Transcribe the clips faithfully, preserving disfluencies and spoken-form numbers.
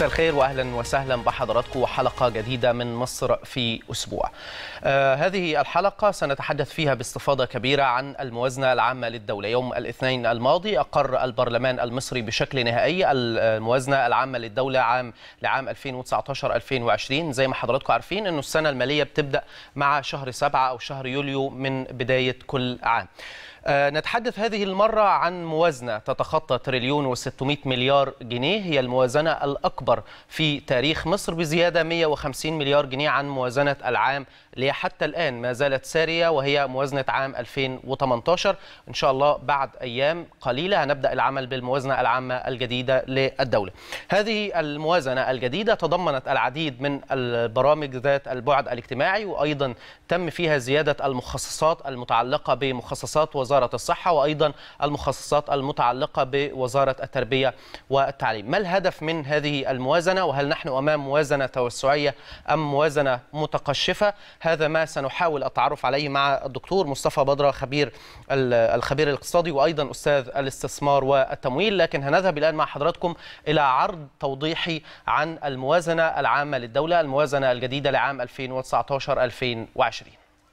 مساء الخير واهلا وسهلا بحضراتكم وحلقه جديده من مصر في اسبوع. آه هذه الحلقه سنتحدث فيها باستفاضه كبيره عن الموازنه العامه للدوله. يوم الاثنين الماضي اقر البرلمان المصري بشكل نهائي الموازنه العامه للدوله عام لعام ألفين وتسعة عشر ألفين وعشرين. زي ما حضراتكم عارفين انه السنه الماليه بتبدا مع شهر سبعة او شهر يوليو من بدايه كل عام. أه نتحدث هذه المرة عن موازنة تتخطى تريليون وستمائة مليار جنيه، هي الموازنة الأكبر في تاريخ مصر بزيادة مائة وخمسين مليار جنيه عن موازنة العام اللي حتى الآن ما زالت سارية وهي موازنة عام ألفين وثمانية عشر. إن شاء الله بعد أيام قليلة هنبدأ العمل بالموازنة العامة الجديدة للدولة. هذه الموازنة الجديدة تضمنت العديد من البرامج ذات البعد الاجتماعي، وأيضا تم فيها زيادة المخصصات المتعلقة بمخصصات وزارة الصحة وأيضا المخصصات المتعلقة بوزارة التربية والتعليم. ما الهدف من هذه الموازنة، وهل نحن أمام موازنة توسعية أم موازنة متقشفة؟ هذا ما سنحاول التعرف عليه مع الدكتور مصطفى بدرة خبير الخبير الاقتصادي وأيضا أستاذ الاستثمار والتمويل. لكن هنذهب الآن مع حضراتكم إلى عرض توضيحي عن الموازنة العامة للدولة، الموازنة الجديدة لعام ألفين وتسعة عشر ألفين وعشرين.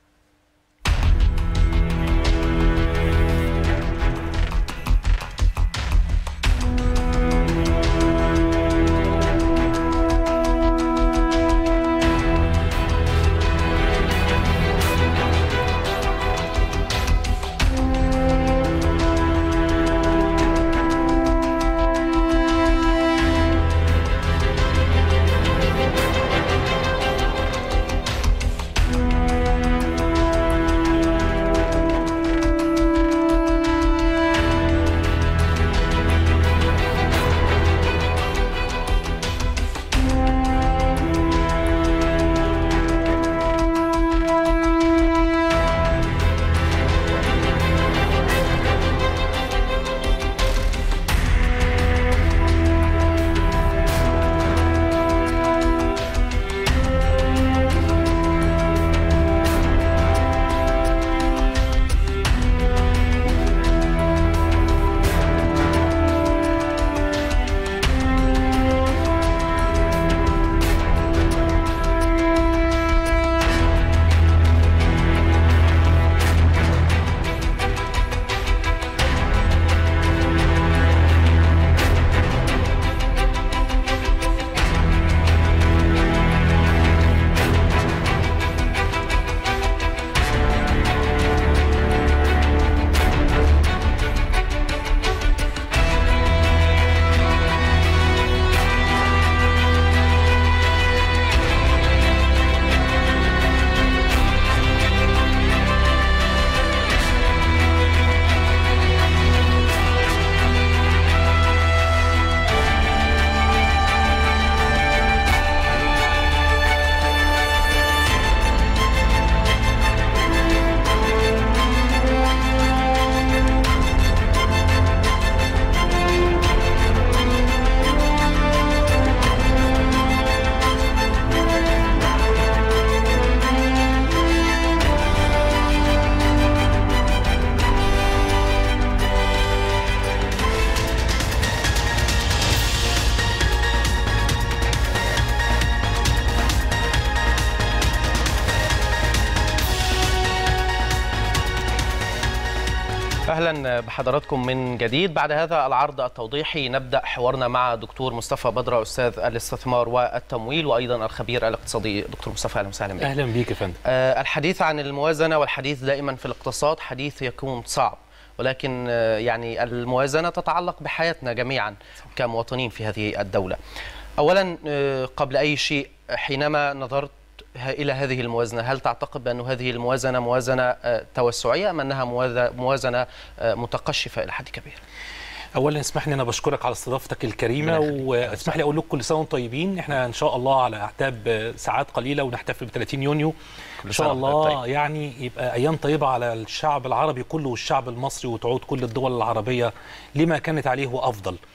أهلا بحضراتكم من جديد. بعد هذا العرض التوضيحي نبدأ حوارنا مع دكتور مصطفى بدرة أستاذ الاستثمار والتمويل وأيضا الخبير الاقتصادي. دكتور مصطفى أهلا وسهلا بك. أهلا بك يا فندم. آه الحديث عن الموازنة والحديث دائما في الاقتصاد حديث يكون صعب، ولكن آه يعني الموازنة تتعلق بحياتنا جميعا كمواطنين في هذه الدولة. أولا آه قبل أي شيء، حينما نظرت إلى هذه الموازنة هل تعتقد بأن هذه الموازنة موازنة توسعية أم أنها موازنة متقشفة إلى حد كبير؟ اولا اسمح لي انا بشكرك على استضافتك الكريمه، واسمح لي اقول لكم كل سنه وانتم طيبين. احنا ان شاء الله على اعتاب ساعات قليله ونحتفل ب ثلاثين يونيو ان شاء الله طيب. يعني يبقى ايام طيبه على الشعب العربي كله والشعب المصري، وتعود كل الدول العربيه لما كانت عليه وافضل.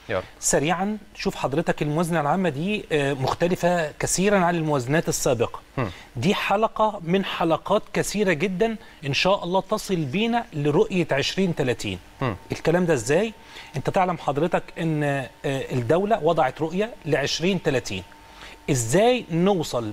يلا. سريعا، شوف حضرتك الموازنة العامة دي مختلفة كثيرا عن الموازنات السابقة. م. دي حلقة من حلقات كثيرة جدا إن شاء الله تصل بينا لرؤية عشرين ثلاثين. م. الكلام ده إزاي؟ أنت تعلم حضرتك أن الدولة وضعت رؤية ل عشرين ثلاثين. إزاي نوصل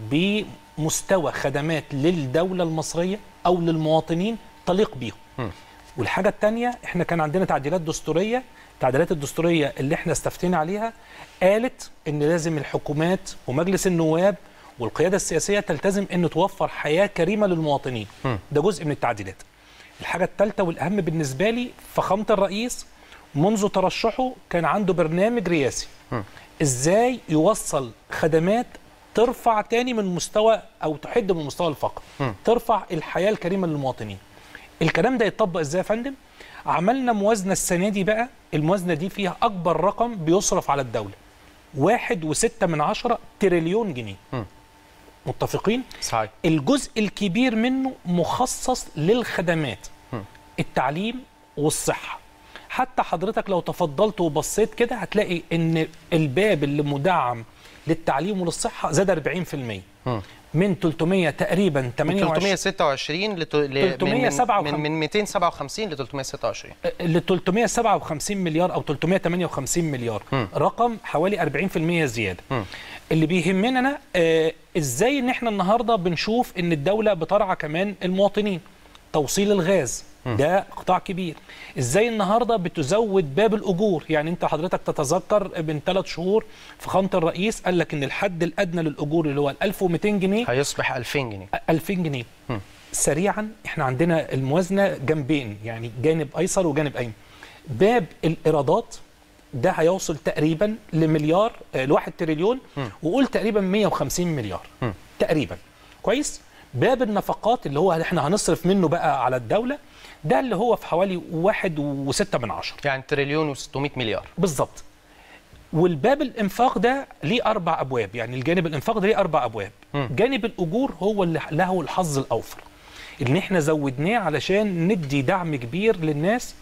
بمستوى خدمات للدولة المصرية أو للمواطنين تليق بيهم. م. والحاجة الثانية، احنا كان عندنا تعديلات دستورية، التعديلات الدستورية اللي احنا استفتينا عليها قالت ان لازم الحكومات ومجلس النواب والقيادة السياسية تلتزم ان توفر حياة كريمة للمواطنين. م. ده جزء من التعديلات. الحاجة الثالثة والأهم بالنسبة لي، فخامة الرئيس منذ ترشحه كان عنده برنامج رئاسي. م. ازاي يوصل خدمات ترفع تاني من مستوى او تحد من مستوى الفقر، م. ترفع الحياة الكريمة للمواطنين. الكلام ده يتطبق ازاي يا فندم؟ عملنا موازنة السنة دي بقى، الموازنة دي فيها أكبر رقم بيصرف على الدولة، واحد وستة من عشرة تريليون جنيه. م. متفقين؟ صحيح. الجزء الكبير منه مخصص للخدمات، م. التعليم والصحة. حتى حضرتك لو تفضلت وبصيت كده هتلاقي ان الباب اللي مدعم للتعليم وللصحة زاد أربعين في المية. م. من ثلاثمية تقريبا ثمانية وعشرين ثلاثمية وستة وعشرين ل من, من, من مئتين وسبعة وخمسين ل ثلاثمية وستة وعشرين ل ثلاثمية وسبعة وخمسين مليار او ثلاثمية وثمانية وخمسين مليار. م. رقم حوالي أربعين في المية زياده. م. اللي بيهمنا أنا آه ازاي ان احنا النهارده بنشوف ان الدوله بترعى كمان المواطنين. توصيل الغاز ده قطاع كبير. ازاي النهارده بتزود باب الاجور؟ يعني انت حضرتك تتذكر من ثلاث شهور فخامه الرئيس قال لك ان الحد الادنى للاجور اللي هو ألف ومئتين جنيه هيصبح ألفين جنيه. ألفين جنيه. م. سريعا، احنا عندنا الموازنه جنبين، يعني جانب ايسر وجانب ايمن. باب الايرادات ده هيوصل تقريبا لمليار لواحد تريليون، وقول تقريبا مئة وخمسين مليار. م. تقريبا. كويس؟ باب النفقات اللي هو احنا هنصرف منه بقى على الدولة، ده اللي هو في حوالي واحد وستة من عشرة، يعني تريليون وستمائة مليار بالظبط. والباب الانفاق ده ليه اربع ابواب، يعني الجانب الانفاق ده ليه اربع ابواب. م. جانب الاجور هو اللي له الحظ الاوفر، ان احنا زودناه علشان ندي دعم كبير للناس.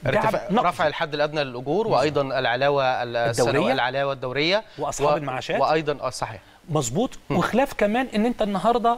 رفع الحد الادنى للاجور، وايضا العلاوه الدوريه العلاوه الدوريه واصحاب و... المعاشات، وايضا صحيح مظبوط. وخلاف كمان ان انت النهارده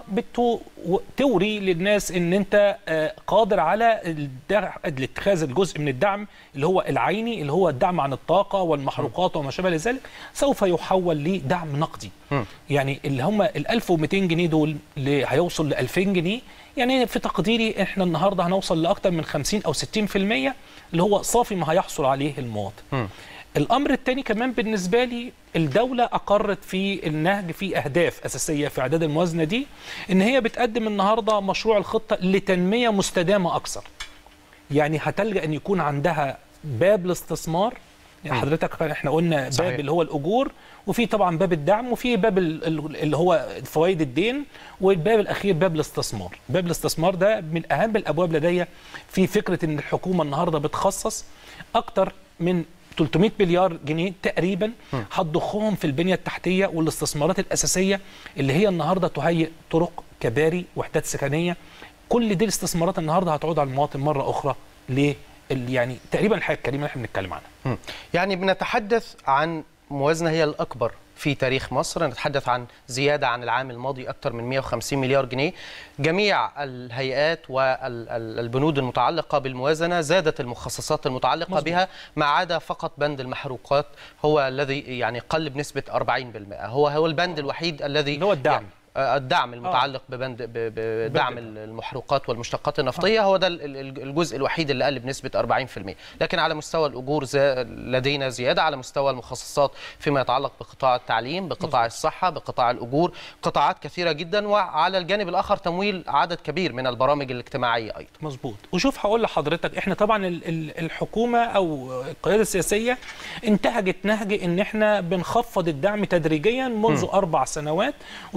بتوري للناس ان انت قادر على اتخاذ الجزء من الدعم اللي هو العيني، اللي هو الدعم عن الطاقه والمحروقات وما شابه لذلك، سوف يحول لدعم نقدي. م. يعني اللي هم ال ألف ومئتين جنيه دول اللي هيوصل ل ألفين جنيه، يعني في تقديري احنا النهارده هنوصل لاكثر من خمسين او ستين في المية اللي هو صافي ما هيحصل عليه المواطن. م. الأمر الثاني كمان بالنسبة لي، الدولة أقرت في النهج في أهداف أساسية في إعداد الموازنة دي، إن هي بتقدم النهاردة مشروع الخطة لتنمية مستدامة أكثر. يعني هتلجأ أن يكون عندها باب الاستثمار، يعني حضرتك احنا قلنا باب صحيح. اللي هو الأجور، وفي طبعا باب الدعم، وفي باب اللي هو فوائد الدين، والباب الأخير باب الاستثمار. باب الاستثمار ده من أهم الأبواب لدي، في فكرة أن الحكومة النهاردة بتخصص أكثر من ثلاثمئة مليار جنيه تقريبا هتضخهم في البنية التحتية والاستثمارات الأساسية اللي هي النهاردة تهيئ طرق، كباري، وحدات سكنية. كل دي الاستثمارات النهاردة هتعود على المواطن مرة أخرى ل يعني تقريبا الحياة الكريمة اللي احنا بنتكلم عنها. يعني بنتحدث عن موازنة هي الأكبر في تاريخ مصر، نتحدث عن زيادة عن العام الماضي أكثر من مئة وخمسين مليار جنيه. جميع الهيئات والبنود المتعلقة بالموازنة زادت المخصصات المتعلقة مزبوط. بها، ما عدا فقط بند المحروقات هو الذي يعني قل بنسبة أربعين بالمئة. هو هو البند الوحيد الذي هو الدعم يعني الدعم المتعلق آه. ببند بدعم المحروقات والمشتقات النفطية، آه. هو ده الجزء الوحيد اللي قل بنسبة أربعين بالمئة. لكن على مستوى الأجور لدينا زيادة، على مستوى المخصصات فيما يتعلق بقطاع التعليم، بقطاع مزبوط. الصحة، بقطاع الأجور، قطاعات كثيرة جدا. وعلى الجانب الآخر تمويل عدد كبير من البرامج الاجتماعية أيضا. مظبوط. وشوف هقول لحضرتك، احنا طبعا الحكومة أو القيادة السياسية انتهجت نهج ان احنا بنخفض الدعم تدريجيا منذ م. أربع سنوات، وده التزام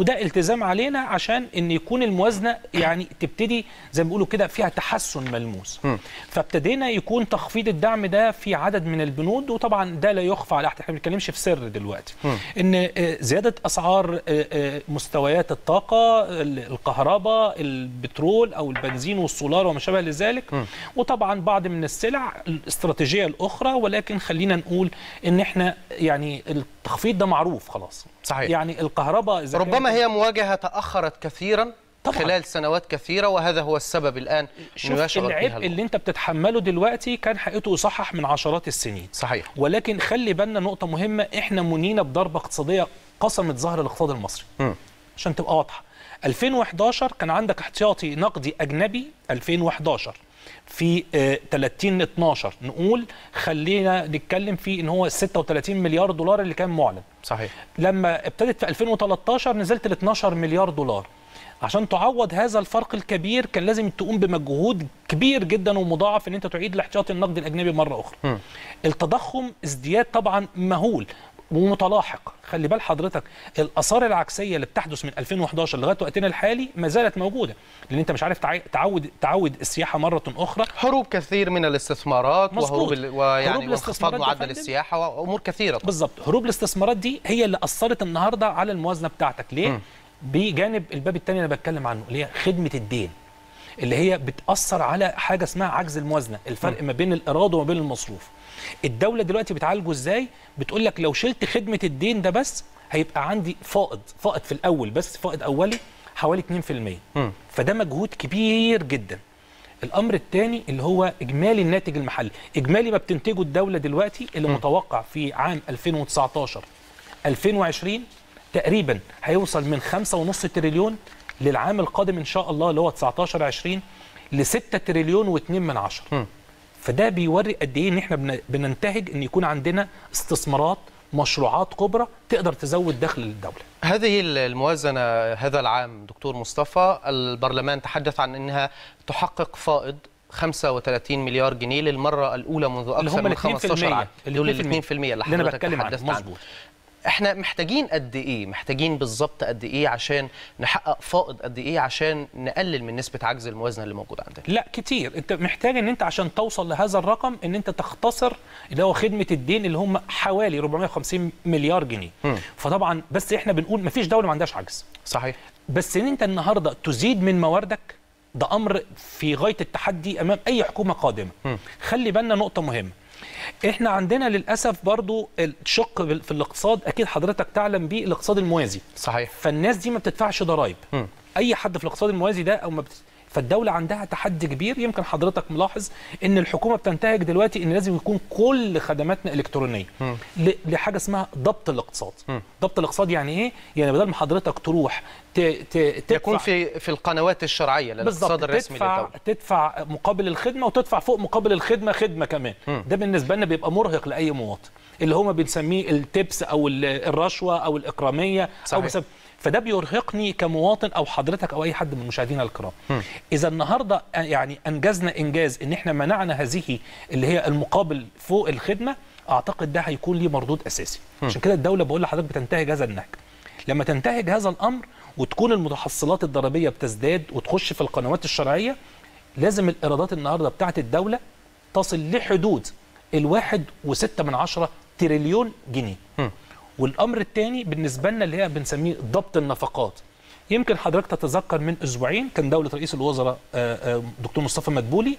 التزام علينا عشان ان يكون الموازنه يعني تبتدي زي ما بيقولوا كده فيها تحسن ملموس. م. فابتدينا يكون تخفيض الدعم ده في عدد من البنود، وطبعا ده لا يخفى على احد، احنا ما بنتكلمش في سر دلوقتي. م. ان زياده اسعار مستويات الطاقه، الكهرباء، البترول او البنزين والسولار وما شابه لذلك، م. وطبعا بعض من السلع الاستراتيجيه الاخرى، ولكن خلينا نقول ان احنا يعني التخفيض ده معروف خلاص. صحيح. يعني الكهرباء ربما هي مواجهه تاخرت كثيرا طبعا خلال سنوات كثيره، وهذا هو السبب الان. شوف العبء اللي انت بتتحمله دلوقتي كان حقيقته يصحح من عشرات السنين. صحيح. ولكن خلي بالنا نقطه مهمه، احنا منينا بضربه اقتصاديه قسمت ظهر الاقتصاد المصري. م. عشان تبقى واضحه، ألفين وإحداشر كان عندك احتياطي نقدي اجنبي ألفين وإحداشر في ثلاثين اتناشر، نقول خلينا نتكلم فيه ان هو ستة وثلاثين مليار دولار اللي كان معلن. صحيح. لما ابتدت في ألفين وتلتاشر نزلت ل اتناشر مليار دولار. عشان تعوض هذا الفرق الكبير كان لازم تقوم بمجهود كبير جدا ومضاعف ان انت تعيد الاحتياطي النقدي الاجنبي مره اخرى. م. التضخم ازدياد طبعا مهول ومتلاحق. خلي بال حضرتك الاثار العكسيه اللي بتحدث من ألفين وإحداشر لغايه وقتنا الحالي ما زالت موجوده، لان انت مش عارف تعود تعود السياحه مره اخرى. هروب كثير من الاستثمارات، وهروب ويعني انخفاض معدل السياحه وامور كثيره. بالظبط، هروب الاستثمارات دي هي اللي اثرت النهارده على الموازنه بتاعتك. ليه؟ م. بجانب الباب الثاني اللي انا بتكلم عنه اللي هي خدمه الدين، اللي هي بتاثر على حاجه اسمها عجز الموازنه، الفرق م. ما بين الايراد وما بين المصروف. الدوله دلوقتي بتعالجه ازاي؟ بتقول لك لو شلت خدمه الدين ده بس هيبقى عندي فائض فائض في الاول، بس فائض اولي حوالي اتنين في المية. م. فده مجهود كبير جدا. الامر الثاني اللي هو اجمالي الناتج المحلي، اجمالي ما بتنتجه الدوله دلوقتي اللي م. متوقع في عام ألفين وتسعتاشر ألفين وعشرين تقريبا هيوصل من خمسة ونص تريليون للعام القادم ان شاء الله اللي هو تسعتاشر عشرين ل ستة تريليون واتنين من عشرة. فده بيوري قد ايه ان احنا بننتهج ان يكون عندنا استثمارات، مشروعات كبرى تقدر تزود دخل للدوله. هذه الموازنه هذا العام دكتور مصطفى، البرلمان تحدث عن انها تحقق فائض خمسة وثلاثين مليار جنيه للمره الاولى منذ اكثر من خمستاشر عام. دول ال اتنين في المية اللي انا بتكلم عنه. مظبوط. احنا محتاجين قد ايه؟ محتاجين بالظبط قد ايه عشان نحقق فائض قد ايه عشان نقلل من نسبه عجز الموازنه اللي موجوده عندنا؟ لا كتير. انت محتاج ان انت عشان توصل لهذا الرقم ان انت تختصر اللي هو خدمه الدين اللي هم حوالي أربعمية وخمسين مليار جنيه. م. فطبعا بس احنا بنقول مفيش دوله ما عندهاش عجز. صحيح. بس ان انت النهارده تزيد من مواردك ده امر في غايه التحدي امام اي حكومه قادمه. م. خلي بالنا نقطه مهمه، احنا عندنا للاسف برضو الشق في الاقتصاد، اكيد حضرتك تعلم بيه، الاقتصاد الموازي. صحيح. فالناس دي ما بتدفعش ضرائب. اي حد في الاقتصاد الموازي ده او ما بت... فالدوله عندها تحدي كبير. يمكن حضرتك ملاحظ ان الحكومه بتنتهج دلوقتي ان لازم يكون كل خدماتنا الكترونيه ل... لحاجه اسمها ضبط الاقتصاد. م. ضبط الاقتصاد يعني ايه؟ يعني بدل ما حضرتك تروح ت... ت... تدفع يكون في في القنوات الشرعيه للاقتصاد الرسمي تدفع للدوله، تدفع مقابل الخدمه وتدفع فوق مقابل الخدمه خدمه كمان. م. ده بالنسبه لنا بيبقى مرهق لاي مواطن، اللي هم بنسميه التبس او الرشوه او الاكراميه. صحيح. او بسبب فده بيرهقني كمواطن او حضرتك او اي حد من مشاهدينا الكرام. م. اذا النهارده يعني انجزنا انجاز ان احنا منعنا هذه اللي هي المقابل فوق الخدمه، اعتقد ده هيكون ليه مردود اساسي. م. عشان كده الدوله بقول لحضرتك بتنتهج هذا النهج. لما تنتهج هذا الامر وتكون المتحصلات الضريبيه بتزداد وتخش في القنوات الشرعيه، لازم الايرادات النهارده بتاعت الدوله تصل لحدود الواحد وستة من عشرة تريليون جنيه. م. والامر الثاني بالنسبه لنا اللي هي بنسميه ضبط النفقات. يمكن حضرتك تتذكر من اسبوعين كان دوله رئيس الوزراء دكتور مصطفى مدبولي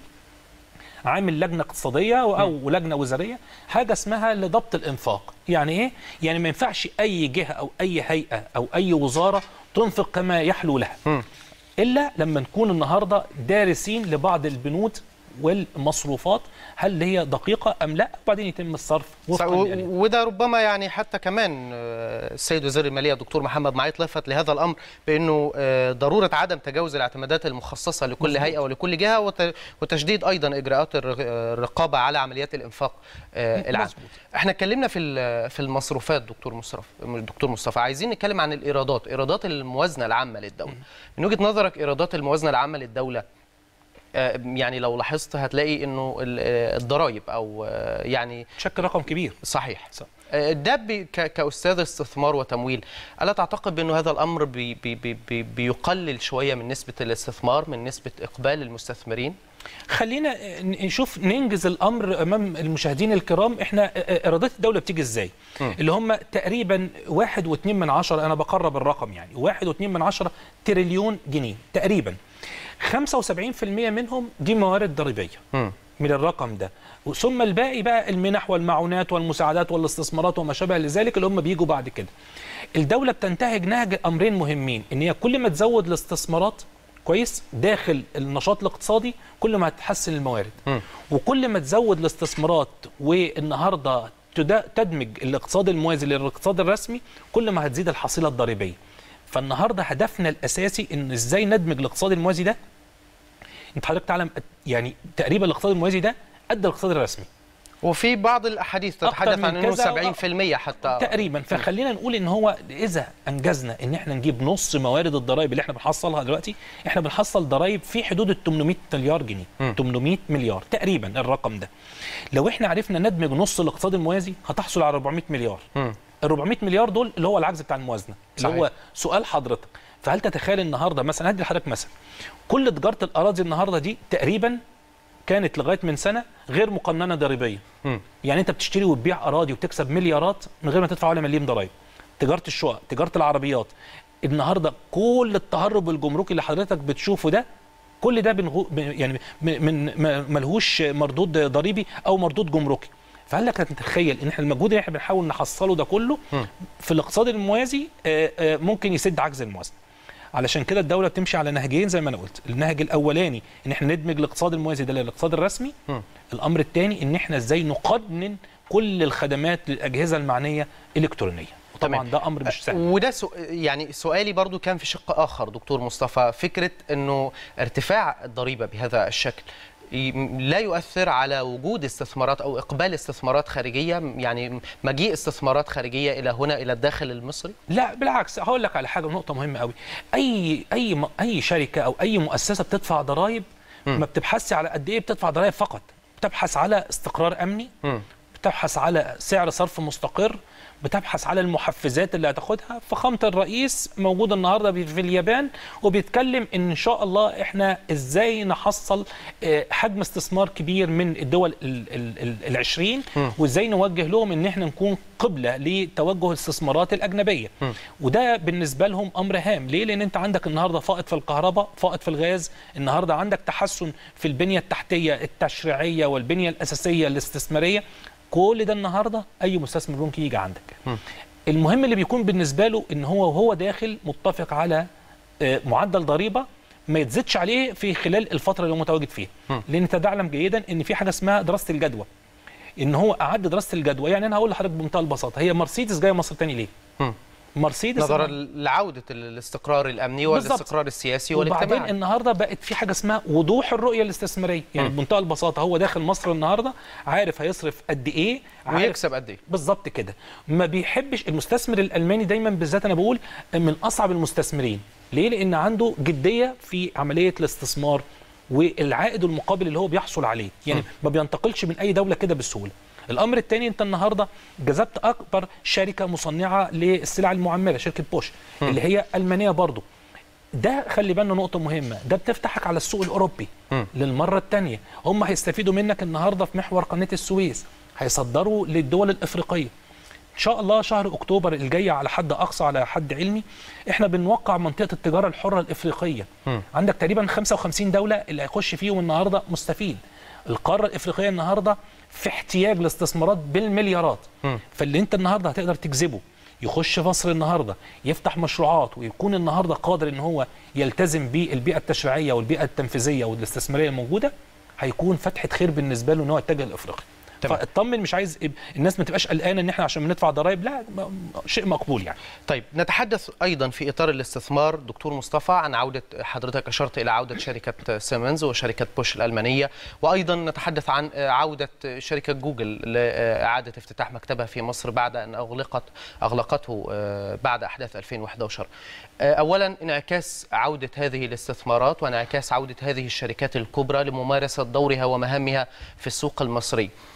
عامل لجنه اقتصاديه او لجنه وزاريه حاجه اسمها لضبط الانفاق. يعني ايه؟ يعني ما ينفعش اي جهه او اي هيئه او اي وزاره تنفق كما يحلو لها، الا لما نكون النهارده دارسين لبعض البنود والمصروفات هل هي دقيقه ام لا، وبعدين يتم الصرف وفقا لآلية. وده ربما يعني حتى كمان السيد وزير الماليه الدكتور محمد معيط لفت لهذا الامر بانه ضروره عدم تجاوز الاعتمادات المخصصه لكل مزبوط. هيئه ولكل جهه، وتشديد ايضا اجراءات الرقابه على عمليات الانفاق العام. احنا اتكلمنا في في المصروفات دكتور مصطفى دكتور مصطفى عايزين نتكلم عن الايرادات، ايرادات الموازنه العامه للدوله. من وجهه نظرك ايرادات الموازنه العامه للدوله يعني لو لاحظت هتلاقي انه الضرائب او يعني تشكل رقم كبير. صحيح. ده كأستاذ استثمار وتمويل، ألا تعتقد بأنه هذا الأمر بي بي بي بيقلل شوية من نسبة الاستثمار، من نسبة إقبال المستثمرين؟ خلينا نشوف ننجز الامر امام المشاهدين الكرام. احنا ايرادات الدوله بتيجي ازاي؟ م. اللي هم تقريبا واحد واتنين من عشرة، انا بقرب الرقم يعني واحد واتنين من عشرة تريليون جنيه تقريبا. خمسة وسبعين في المية منهم دي موارد ضريبيه م. من الرقم ده، ثم الباقي بقى المنح والمعونات والمساعدات والاستثمارات وما شابه لذلك اللي هم بيجوا بعد كده. الدوله بتنتهج نهج امرين مهمين، ان هي كل ما تزود الاستثمارات كويس داخل النشاط الاقتصادي كل ما هتحسن الموارد، م. وكل ما تزود الاستثمارات والنهارده تدمج الاقتصاد الموازي للاقتصاد الرسمي كل ما هتزيد الحصيله الضريبيه. فالنهارده هدفنا الاساسي ان ازاي ندمج الاقتصاد الموازي ده. انت حضرتك تعلم يعني تقريبا الاقتصاد الموازي ده قد الاقتصاد الرسمي، وفي بعض الاحاديث تتحدث عن انه سبعين في المية حتى تقريبا. فخلينا نقول ان هو اذا انجزنا ان احنا نجيب نص موارد الضرائب اللي احنا بنحصلها دلوقتي، احنا بنحصل ضرائب في حدود ال ثمانمائة مليار جنيه، م. ثمانمائة مليار تقريبا الرقم ده. لو احنا عرفنا ندمج نص الاقتصاد الموازي هتحصل على أربعمائة مليار. م. ال أربعمائة مليار دول اللي هو العجز بتاع الموازنه، اللي صحيح. هو سؤال حضرتك، فهل تتخيل النهارده مثلا، هدي لحضرتك مثلا كل تجاره الاراضي النهارده دي تقريبا كانت لغايه من سنه غير مقننه ضريبيا. يعني انت بتشتري وتبيع اراضي وتكسب مليارات من غير ما تدفع ولا مليم ضرائب. تجاره الشقق، تجاره العربيات، النهارده كل التهرب الجمركي اللي حضرتك بتشوفه ده كل ده بنغو يعني من ملهوش مردود ضريبي او مردود جمركي. فهل لك تتخيل ان احنا المجهود اللي احنا بنحاول نحصله ده كله في الاقتصاد الموازي ممكن يسد عجز الموازنه؟ علشان كده الدولة بتمشي على نهجين زي ما انا قلت. النهج الاولاني ان احنا ندمج الاقتصاد الموازي ده للاقتصاد الرسمي. م. الامر الثاني ان احنا ازاي نقنن كل الخدمات للاجهزة المعنية الكترونية. طبعا ده امر مش سهل. وده سو يعني سؤالي برضو كان في شق اخر دكتور مصطفى، فكرة انه ارتفاع الضريبة بهذا الشكل لا يؤثر على وجود استثمارات او اقبال استثمارات خارجيه، يعني مجيء استثمارات خارجيه الى هنا الى الداخل المصري؟ لا بالعكس، هقول لك على حاجه، نقطه مهمه قوي. اي اي اي شركه او اي مؤسسه بتدفع ضرائب ما بتبحثش على قد ايه بتدفع ضرائب فقط، بتبحث على استقرار امني، م. بتبحث على سعر صرف مستقر، بتبحث على المحفزات اللي هتاخدها. فخامة الرئيس موجود النهارده في اليابان وبيتكلم ان شاء الله احنا ازاي نحصل حجم استثمار كبير من الدول العشرين، وازاي نوجه لهم ان احنا نكون قبلة لتوجه الاستثمارات الأجنبية. م. وده بالنسبة لهم أمر هام. ليه؟ لأن أنت عندك النهاردة فائض في الكهرباء، فائض في الغاز، النهاردة عندك تحسن في البنية التحتية التشريعية والبنية الأساسية الاستثمارية. كل ده النهارده اي مستثمر ممكن يجي عندك. م. المهم اللي بيكون بالنسبه له ان هو وهو داخل متفق على معدل ضريبه ما يتزيدش عليه في خلال الفتره اللي هو متواجد فيها. م. لان انت تعلم جيدا ان في حاجه اسمها دراسه الجدوى، ان هو اعد دراسه الجدوى. يعني انا هقول لحضرتك بمنتهى البساطه، هي مرسيدس جايه مصر تاني ليه؟ م. مرسيدس نظرا لعوده الاستقرار الامني والاستقرار السياسي والاجتماعي. وبعدين النهارده بقت في حاجه اسمها وضوح الرؤيه الاستثماريه، يعني م. بمنتهى البساطه هو داخل مصر النهارده عارف هيصرف قد ايه ويكسب قد ايه بالظبط كده. ما بيحبش المستثمر الالماني دايما بالذات، انا بقول من اصعب المستثمرين. ليه؟ لان عنده جديه في عمليه الاستثمار والعائد المقابل اللي هو بيحصل عليه، يعني م. ما بينتقلش من اي دوله كده بسهوله. الامر الثاني، انت النهارده جذبت اكبر شركه مصنعه للسلع المعمره، شركه بوش م. اللي هي المانيه برضو. ده خلي بالنا نقطه مهمه، ده بتفتحك على السوق الاوروبي م. للمره الثانيه. هم هيستفيدوا منك النهارده في محور قناه السويس، هيصدروا للدول الافريقيه. ان شاء الله شهر اكتوبر الجاي على حد اقصى، على حد علمي احنا بنوقع منطقه التجاره الحره الافريقيه. م. عندك تقريبا خمسة وخمسين دوله اللي هيخش فيهم النهارده مستفيد. القاره الافريقيه النهارده في احتياج لاستثمارات بالمليارات. م. فاللي انت النهارده هتقدر تجذبه يخش مصر النهارده يفتح مشروعات ويكون النهارده قادر ان هو يلتزم بالبيئه التشريعيه والبيئه التنفيذيه والاستثماريه الموجوده، هيكون فتحه خير بالنسبه له ان هو يتجه لافريقيا. فاطمن، مش عايز الناس ما تبقاش قلقانه ان احنا عشان بندفع ضرائب، لا شيء مقبول يعني. طيب نتحدث ايضا في اطار الاستثمار دكتور مصطفى عن عوده، حضرتك اشرت الى عوده شركه سيمنز وشركه بوش الالمانيه، وايضا نتحدث عن عوده شركه جوجل لاعاده افتتاح مكتبها في مصر بعد ان اغلقت اغلقته بعد احداث ألفين وإحدى عشر. اولا انعكاس عوده هذه الاستثمارات وانعكاس عوده هذه الشركات الكبرى لممارسه دورها ومهامها في السوق المصري،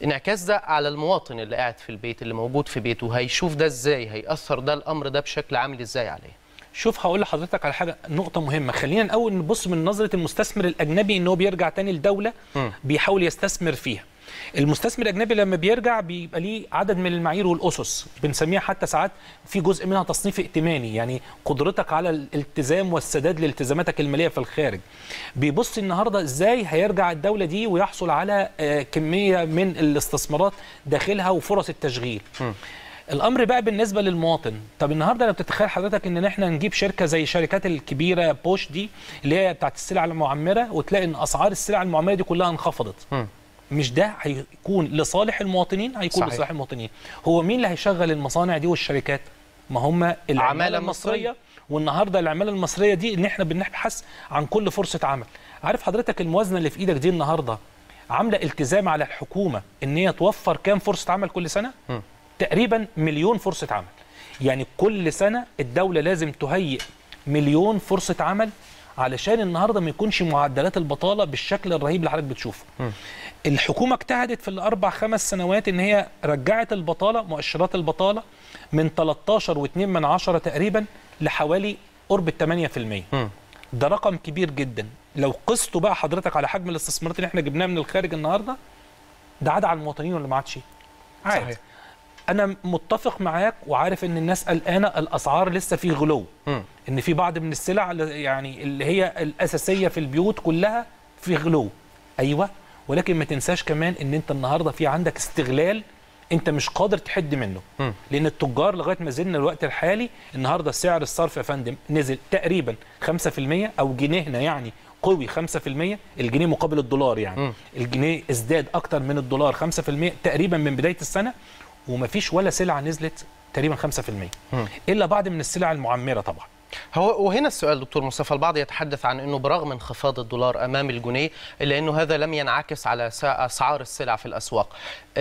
انعكاس ده على المواطن اللي قاعد في البيت، اللي موجود في بيته، هيشوف ده ازاي؟ هيأثر ده الامر ده بشكل عامل ازاي عليه؟ شوف هقول لحضرتك على حاجه، نقطه مهمه. خلينا الاول نبص من نظره المستثمر الاجنبي، ان هو بيرجع تاني لدوله بيحاول يستثمر فيها. المستثمر الاجنبي لما بيرجع بيبقى ليه عدد من المعايير والاسس، بنسميها حتى ساعات في جزء منها تصنيف ائتماني، يعني قدرتك على الالتزام والسداد لالتزاماتك الماليه في الخارج. بيبص النهارده ازاي هيرجع الدوله دي ويحصل على كميه من الاستثمارات داخلها وفرص التشغيل. م. الامر بقى بالنسبه للمواطن، طب النهارده لو بتتخيل حضرتك ان احنا نجيب شركه زي الشركات الكبيره بوش دي اللي هي بتاعت السلع المعمره، وتلاقي ان اسعار السلع المعمره دي كلها انخفضت. م. مش ده هيكون لصالح المواطنين؟ هيكون صحيح. لصالح المواطنين. هو مين اللي هيشغل المصانع دي والشركات؟ ما هم العماله المصريه. والنهارده العماله المصريه دي ان احنا بنبحث عن كل فرصه عمل. عارف حضرتك الموازنه اللي في ايدك دي النهارده عامله التزام على الحكومه ان هي توفر كام فرصه عمل كل سنه؟ م. تقريبا مليون فرصه عمل. يعني كل سنه الدوله لازم تهيئ مليون فرصه عمل علشان النهارده ما يكونش معدلات البطاله بالشكل الرهيب اللي حضرتك بتشوفه. م. الحكومه اجتهدت في الاربع خمس سنوات ان هي رجعت البطاله، مؤشرات البطاله من تلتاشر واتنين من عشرة تقريبا لحوالي قرب ال تمانية في المية. م. ده رقم كبير جدا. لو قسته بقى حضرتك على حجم الاستثمارات اللي احنا جبناها من الخارج النهارده، ده عاد على المواطنين ولا ما عادش؟ عاد. صحيح. انا متفق معاك وعارف ان الناس قلقانه، الاسعار لسه في غلو. م. ان في بعض من السلع يعني اللي هي الاساسيه في البيوت كلها في غلو. ايوه، ولكن ما تنساش كمان ان انت النهارده في عندك استغلال انت مش قادر تحد منه. م. لان التجار لغايه ما زلنا الوقت الحالي النهارده سعر الصرف يا فندم نزل تقريبا خمسة في المية، او جنيهنا يعني قوي خمسة في المية، الجنيه مقابل الدولار يعني. م. الجنيه ازداد اكتر من الدولار خمسة في المية تقريبا من بدايه السنه، ومفيش ولا سلعه نزلت تقريبا خمسة في المية م. الا بعض من السلع المعمره طبعا. هو وهنا السؤال دكتور مصطفى، البعض يتحدث عن انه برغم انخفاض الدولار امام الجنيه الا انه هذا لم ينعكس على اسعار السلع في الاسواق.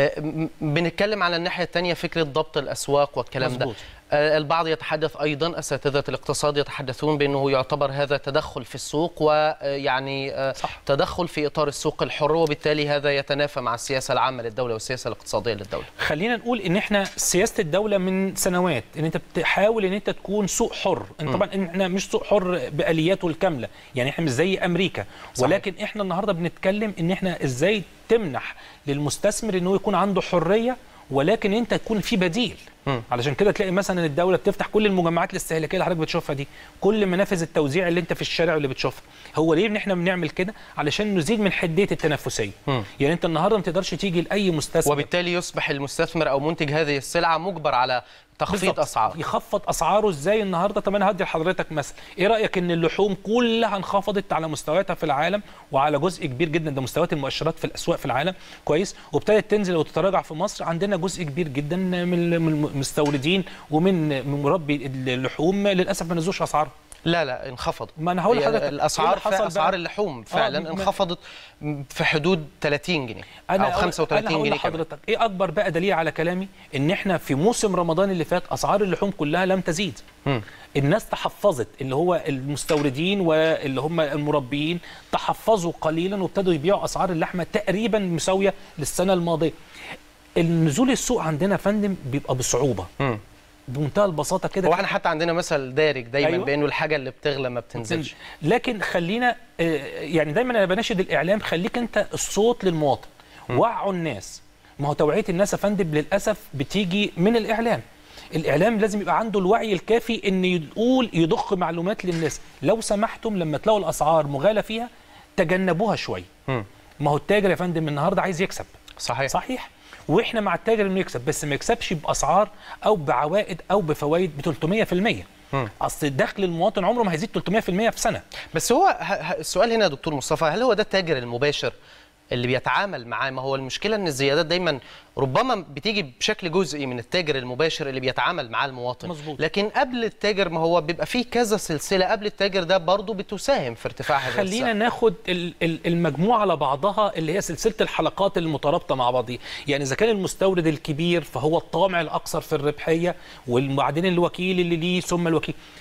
بنتكلم على الناحيه الثانيه فكره ضبط الاسواق والكلام مزبوط. ده. البعض يتحدث ايضا، اساتذه الاقتصاد يتحدثون بانه يعتبر هذا تدخل في السوق، ويعني صح. تدخل في اطار السوق الحر، وبالتالي هذا يتنافى مع السياسه العامه للدوله والسياسه الاقتصاديه للدوله. خلينا نقول ان احنا سياسه الدوله من سنوات ان انت بتحاول ان انت تكون سوق حر. انت طبعا احنا مش سوق حر بالياته الكامله، يعني احنا مش زي امريكا، صحيح. ولكن احنا النهارده بنتكلم ان احنا ازاي تمنح للمستثمر انه يكون عنده حريه، ولكن انت تكون في بديل. م. علشان كده تلاقي مثلا الدوله بتفتح كل المجمعات الاستهلاكيه اللي حضرتك بتشوفها دي، كل منافذ التوزيع اللي انت في الشارع اللي بتشوفها. هو ليه ان احنا بنعمل كده؟ علشان نزيد من حديه التنافسيه. م. يعني انت النهارده ما تقدرش تيجي لاي مستثمر، وبالتالي يصبح المستثمر او منتج هذه السلعه مجبر على تخفيض اسعار. يخفض اسعاره ازاي النهارده؟ طب انا هدي لحضرتك مثلا، ايه رايك ان اللحوم كلها انخفضت على مستوياتها في العالم وعلى جزء كبير جدا، ده مستويات المؤشرات في الاسواق في العالم كويس، وابتدت تنزل وتتراجع في مصر. عندنا جزء كبير جدا من المستوردين ومن مربي اللحوم للاسف ما نزلوش اسعارهم. لا لا انخفض. ما انا هقول لحضرتك الاسعار في اسعار اللحوم فعلا آه انخفضت في حدود تلاتين جنيه او خمسة وتلاتين جنيه. حضرتك ايه اكبر بقى دليل على كلامي؟ ان احنا في موسم رمضان اللي فات اسعار اللحوم كلها لم تزيد. م. الناس تحفظت، اللي هو المستوردين واللي هم المربيين تحفظوا قليلا وابتدوا يبيعوا اسعار اللحمه تقريبا مساويه للسنه الماضيه. النزول السوق عندنا فندم بيبقى بصعوبه. م. بمنتهى البساطه كده. هو احنا حتى عندنا مثل دارج دايما أيوة. بانه الحاجه اللي بتغلى ما بتنزلش. لكن خلينا يعني دايما انا بناشد الاعلام، خليك انت الصوت للمواطن، وعوا الناس. ما هو توعيه الناس يا فندم للاسف بتيجي من الاعلام. الاعلام لازم يبقى عنده الوعي الكافي ان يقول يضخ معلومات للناس. لو سمحتم لما تلاقوا الاسعار مغالى فيها تجنبوها شويه. ما هو التاجر يا فندم النهارده عايز يكسب. صحيح صحيح. واحنا مع التاجر انه يكسب، بس ما يكسبش باسعار او بعوائد او بفوائد ب تلتمية في المية. م. اصل دخل المواطن عمره ما هيزيد تلتمية في المية في سنه. بس هو السؤال هنا يا دكتور مصطفى، هل هو ده التاجر المباشر اللي بيتعامل معاه؟ ما هو المشكله ان الزيادات دايما ربما بتيجي بشكل جزئي من التاجر المباشر اللي بيتعامل مع المواطن. مظبوط. لكن قبل التاجر ما هو بيبقى فيه كذا سلسله قبل التاجر ده برضه بتساهم في ارتفاع هذا السعر. خلينا ناخد المجموعه على بعضها اللي هي سلسله الحلقات المترابطه مع بعضها. يعني اذا كان المستورد الكبير فهو الطامع الاكثر في الربحيه، وبعدين الوكيل اللي ليه ثم الوكيل.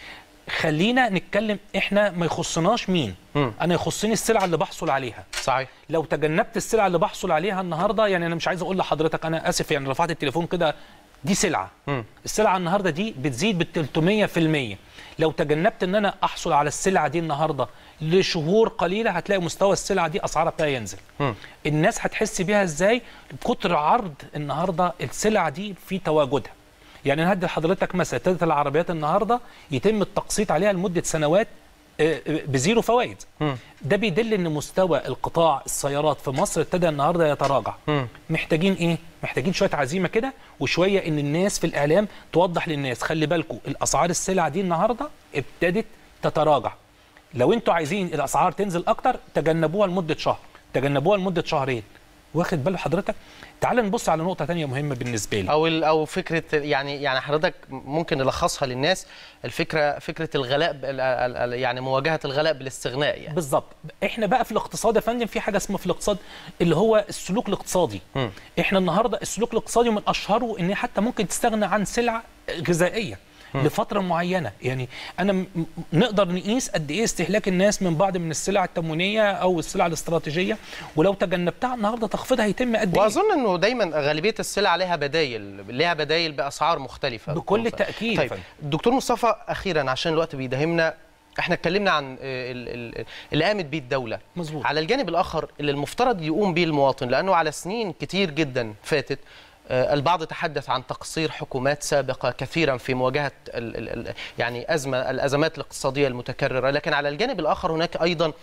خلينا نتكلم، احنا ما يخصناش مين، م. انا يخصني السلعه اللي بحصل عليها. صحيح. لو تجنبت السلعه اللي بحصل عليها النهارده، يعني انا مش عايز اقول لحضرتك، انا اسف يعني رفعت التليفون كده، دي سلعه، م. السلعه النهارده دي بتزيد بال ثلاثمية في المية. لو تجنبت ان انا احصل على السلعه دي النهارده لشهور قليله، هتلاقي مستوى السلعه دي اسعارها ابتدى ينزل. م. الناس هتحس بيها ازاي؟ بكتر عرض النهارده السلعه دي في تواجدها. يعني نهدي لحضرتك مثلا، ابتدت العربيات النهارده يتم التقسيط عليها لمده سنوات بزيرو فوائد. م. ده بيدل ان مستوى القطاع السيارات في مصر ابتدى النهارده يتراجع. م. محتاجين ايه؟ محتاجين شويه عزيمه كده، وشويه ان الناس في الاعلام توضح للناس خلي بالكم الاسعار السلع دي النهارده ابتدت تتراجع. لو انتوا عايزين الاسعار تنزل اكتر تجنبوها لمده شهر، تجنبوها لمده شهرين. واخد بال حضرتك؟ تعال نبص على نقطه ثانيه مهمه بالنسبه لي، او او فكره يعني يعني حضرتك ممكن نلخصها للناس، الفكره فكره الغلاء، يعني مواجهه الغلاء بالاستغناء يعني. بالظبط. احنا بقى في الاقتصاد يا فندم في حاجه اسمها في الاقتصاد اللي هو السلوك الاقتصادي. م. احنا النهارده السلوك الاقتصادي من اشهره ان حتى ممكن تستغنى عن سلعه غذائيه م. لفتره معينه. يعني انا نقدر نقيس قد ايه استهلاك الناس من بعض من السلع التموينيه او السلع الاستراتيجيه، ولو تجنبتها النهارده تخفيضها هيتم قد ايه. واظن انه دايما غالبيه السلع لها بدايل، لها بدايل باسعار مختلفه بكل التاكيد. طيب دكتور مصطفى، اخيرا عشان الوقت بيداهمنا، احنا اتكلمنا عن اللي قامت بيه الدوله. مظبوط. على الجانب الاخر اللي المفترض يقوم بيه المواطن، لانه على سنين كتير جدا فاتت البعض تحدث عن تقصير حكومات سابقة كثيرا في مواجهة ال ال يعني أزمة الأزمات الاقتصادية المتكررة، لكن على الجانب الآخر هناك أيضا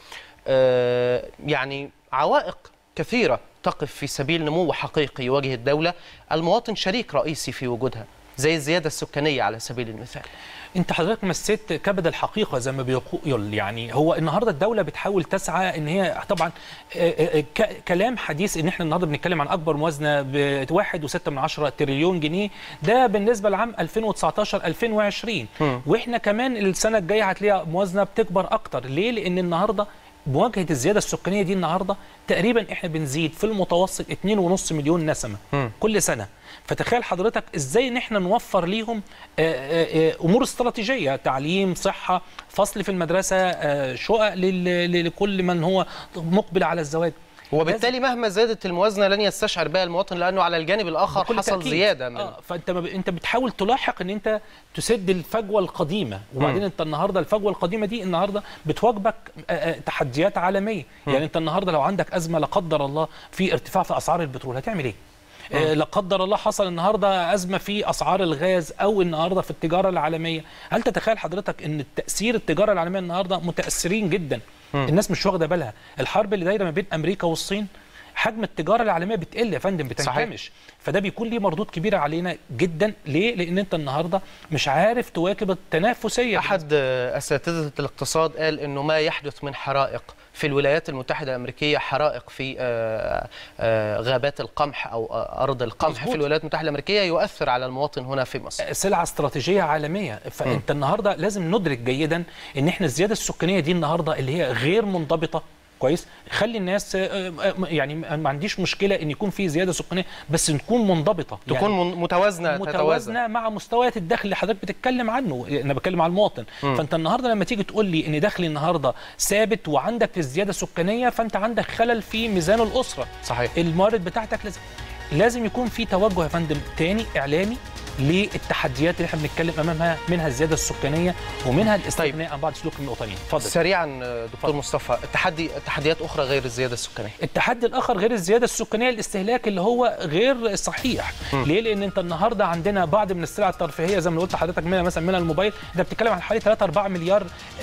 يعني عوائق كثيرة تقف في سبيل نمو حقيقي يواجه الدولة، المواطن شريك رئيسي في وجودها، زي الزيادة السكانية على سبيل المثال. انت حضرتك مسيت كبد الحقيقه زي ما بيقول. يعني هو النهارده الدوله بتحاول تسعى ان هي طبعا كلام حديث ان احنا النهارده بنتكلم عن اكبر موازنه ب واحد فاصلة ستة من عشرة تريليون جنيه، ده بالنسبه لعام ألفين وتسعتاشر ألفين وعشرين. م. واحنا كمان السنه الجايه هتلاقي موازنه بتكبر اكتر. ليه؟ لان النهارده مواجهه الزياده السكانيه دي النهارده تقريبا احنا بنزيد في المتوسط اتنين ونص مليون نسمه م. كل سنه. فتخيل حضرتك ازاي ان احنا نوفر ليهم امور استراتيجيه، تعليم، صحه، فصل في المدرسه، شقق لكل من هو مقبل على الزواج. وبالتالي مهما زادت الموازنه لن يستشعر بها المواطن، لانه على الجانب الاخر حصل تأكيد. زياده من آه فانت انت بتحاول تلاحق ان انت تسد الفجوه القديمه، وبعدين م. انت النهارده الفجوه القديمه دي النهارده بتواجبك تحديات عالميه. م. يعني انت النهارده لو عندك ازمه لا قدر الله في ارتفاع في اسعار البترول هتعمل ايه؟ آه لا قدر الله حصل النهارده ازمه في اسعار الغاز او النهارده في التجاره العالميه، هل تتخيل حضرتك ان تاثير التجاره العالميه النهارده متاثرين جدا؟ م. الناس مش واخده بالها. الحرب اللي دايره ما بين امريكا والصين حجم التجاره العالميه بتقل يا فندم، بتنكمش. فده بيكون ليه مردود كبير علينا جدا. ليه؟ لان انت النهارده مش عارف تواكب التنافسيه. احد اساتذه الاقتصاد قال انه ما يحدث من حرائق في الولايات المتحدة الأمريكية، حرائق في غابات القمح أو أرض القمح مزبوط. في الولايات المتحدة الأمريكية يؤثر على المواطن هنا في مصر. سلعة استراتيجية عالمية. فأنت م. النهاردة لازم ندرك جيدا أن احنا الزيادة السكانية دي النهاردة اللي هي غير منضبطة كويس، خلي الناس يعني ما عنديش مشكله ان يكون في زياده سكانيه بس نكون منضبطه، تكون يعني متوازنه متوازنه مع مستويات الدخل اللي حضرتك بتتكلم عنه. انا بتكلم على المواطن. م. فانت النهارده لما تيجي تقول لي ان دخلي النهارده ثابت وعندك الزياده السكانيه، فانت عندك خلل في ميزان الاسره. صحيح. الموارد بتاعتك لازم لازم يكون في توجه يا فندم تاني اعلامي للتحديات اللي احنا بنتكلم امامها، منها الزياده السكانيه ومنها الاستغناء طيب. عن بعض سلوك النقطتين. اتفضل سريعا دكتور مصطفى، التحدي تحديات اخرى غير الزياده السكانيه. التحدي الاخر غير الزياده السكانيه الاستهلاك اللي هو غير صحيح. م. ليه؟ لان انت النهارده عندنا بعض من السلع الترفيهيه زي ما قلت لحضرتك، منها مثلا من الموبايل، ده بتتكلم عن حوالي ثلاثة أربعة مليار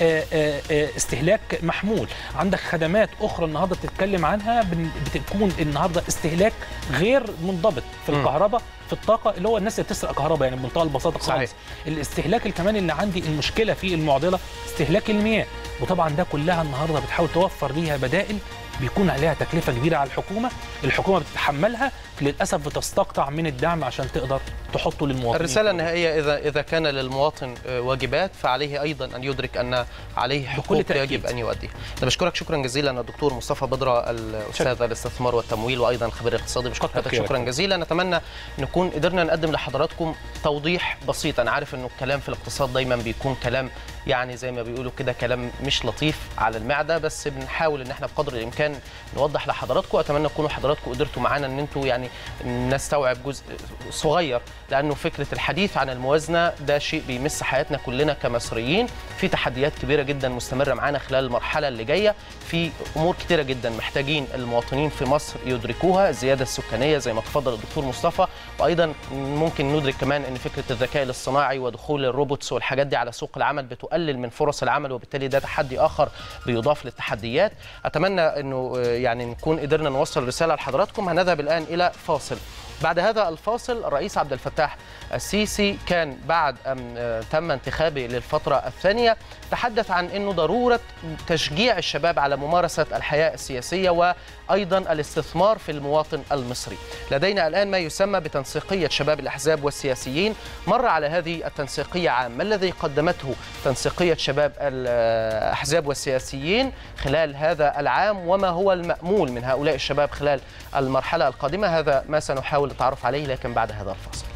استهلاك محمول. عندك خدمات اخرى النهارده بتتكلم عنها بتكون النهارده استهلاك غير منضبط في الكهرباء، في الطاقه، اللي هو الناس اللي بتسرق كهرباء يعني بمنتهى البساطه خالص. الاستهلاك كمان اللي عندي المشكله فيه المعضله استهلاك المياه، وطبعا ده كلها النهارده بتحاول توفر ليها بدائل بيكون عليها تكلفه كبيره على الحكومه، الحكومه بتتحملها، للاسف بتستقطع من الدعم عشان تقدر تحطه للمواطنين. الرساله النهائيه اذا اذا كان للمواطن واجبات فعليه ايضا ان يدرك ان عليه حقوق يجب ان يؤديها. انا بشكرك شكرا جزيلا الدكتور مصطفى بدرة، الاستاذ الاستثمار والتمويل وايضا خبير اقتصادي. بشكر حضرتك شكرا جزيلا. نتمنى نكون قدرنا نقدم لحضراتكم توضيح بسيط. انا عارف انه الكلام في الاقتصاد دايما بيكون كلام يعني زي ما بيقولوا كده كلام مش لطيف على المعده، بس بنحاول ان احنا بقدر الامكان نوضح لحضراتكم. اتمنى تكونوا حضراتكم قدرتوا معانا ان انتم يعني نستوعب جزء صغير، لانه فكره الحديث عن الموازنه ده شيء بيمس حياتنا كلنا كمصريين. في تحديات كبيره جدا مستمره معانا خلال المرحله اللي جايه، في امور كتيره جدا محتاجين المواطنين في مصر يدركوها، الزياده السكانيه زي ما تفضل الدكتور مصطفى، وايضا ممكن ندرك كمان ان فكره الذكاء الاصطناعي ودخول الروبوتس والحاجات دي على سوق العمل بتقلل من فرص العمل، وبالتالي ده تحدي اخر بيضاف للتحديات. اتمنى انه يعني نكون قدرنا نوصل رساله لحضراتكم. هنذهب الان الى فاصل. بعد هذا الفاصل الرئيس عبد الفتاح السيسي كان بعد أن تم انتخابه للفترة الثانية تحدث عن أنه ضرورة تشجيع الشباب على ممارسة الحياة السياسية وأيضا الاستثمار في المواطن المصري. لدينا الآن ما يسمى بتنسيقية شباب الأحزاب والسياسيين. مر على هذه التنسيقية عام، ما الذي قدمته تنسيقية شباب الأحزاب والسياسيين خلال هذا العام، وما هو المأمول من هؤلاء الشباب خلال المرحلة القادمة؟ هذا ما سنحاول التعرف عليه، لكن بعد هذا الفاصل.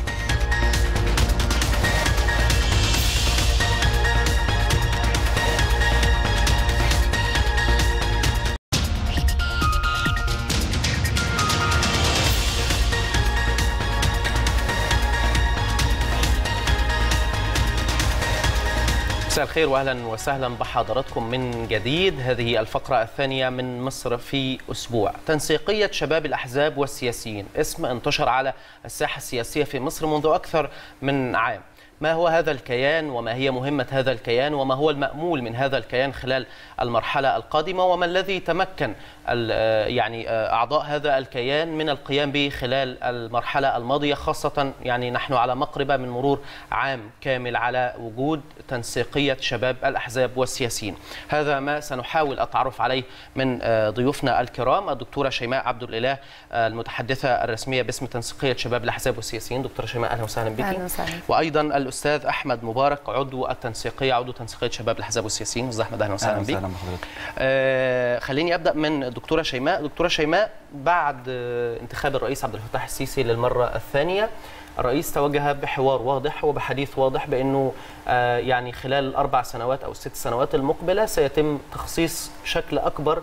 مساء الخير واهلا وسهلا بحضراتكم من جديد. هذه الفقرة الثانية من مصر في أسبوع. تنسيقية شباب الأحزاب والسياسيين، اسم انتشر على الساحة السياسية في مصر منذ أكثر من عام. ما هو هذا الكيان وما هي مهمة هذا الكيان وما هو المأمول من هذا الكيان خلال المرحلة القادمة، وما الذي تمكن يعني أعضاء هذا الكيان من القيام به خلال المرحلة الماضية، خاصة يعني نحن على مقربة من مرور عام كامل على وجود تنسيقية شباب الأحزاب والسياسيين. هذا ما سنحاول التعرف عليه من ضيوفنا الكرام، الدكتورة شيماء عبد الإله المتحدثة الرسمية باسم تنسيقية شباب الأحزاب والسياسيين. دكتورة شيماء أهلا وسهلا بك. أهلا وسهلا. وأيضا الأستاذ أحمد مبارك عضو التنسيقية عضو تنسيقية شباب الأحزاب والسياسيين. أستاذ أحمد أهلا وسهلا بك. أهلا وسهلا بحضرتك. آه خليني أبدأ من الدكتورة شيماء. دكتورة شيماء، بعد انتخاب الرئيس عبد الفتاح السيسي للمرة الثانية، الرئيس توجه بحوار واضح وبحديث واضح بأنه آه يعني خلال الأربع سنوات أو الست سنوات المقبلة سيتم تخصيص شكل أكبر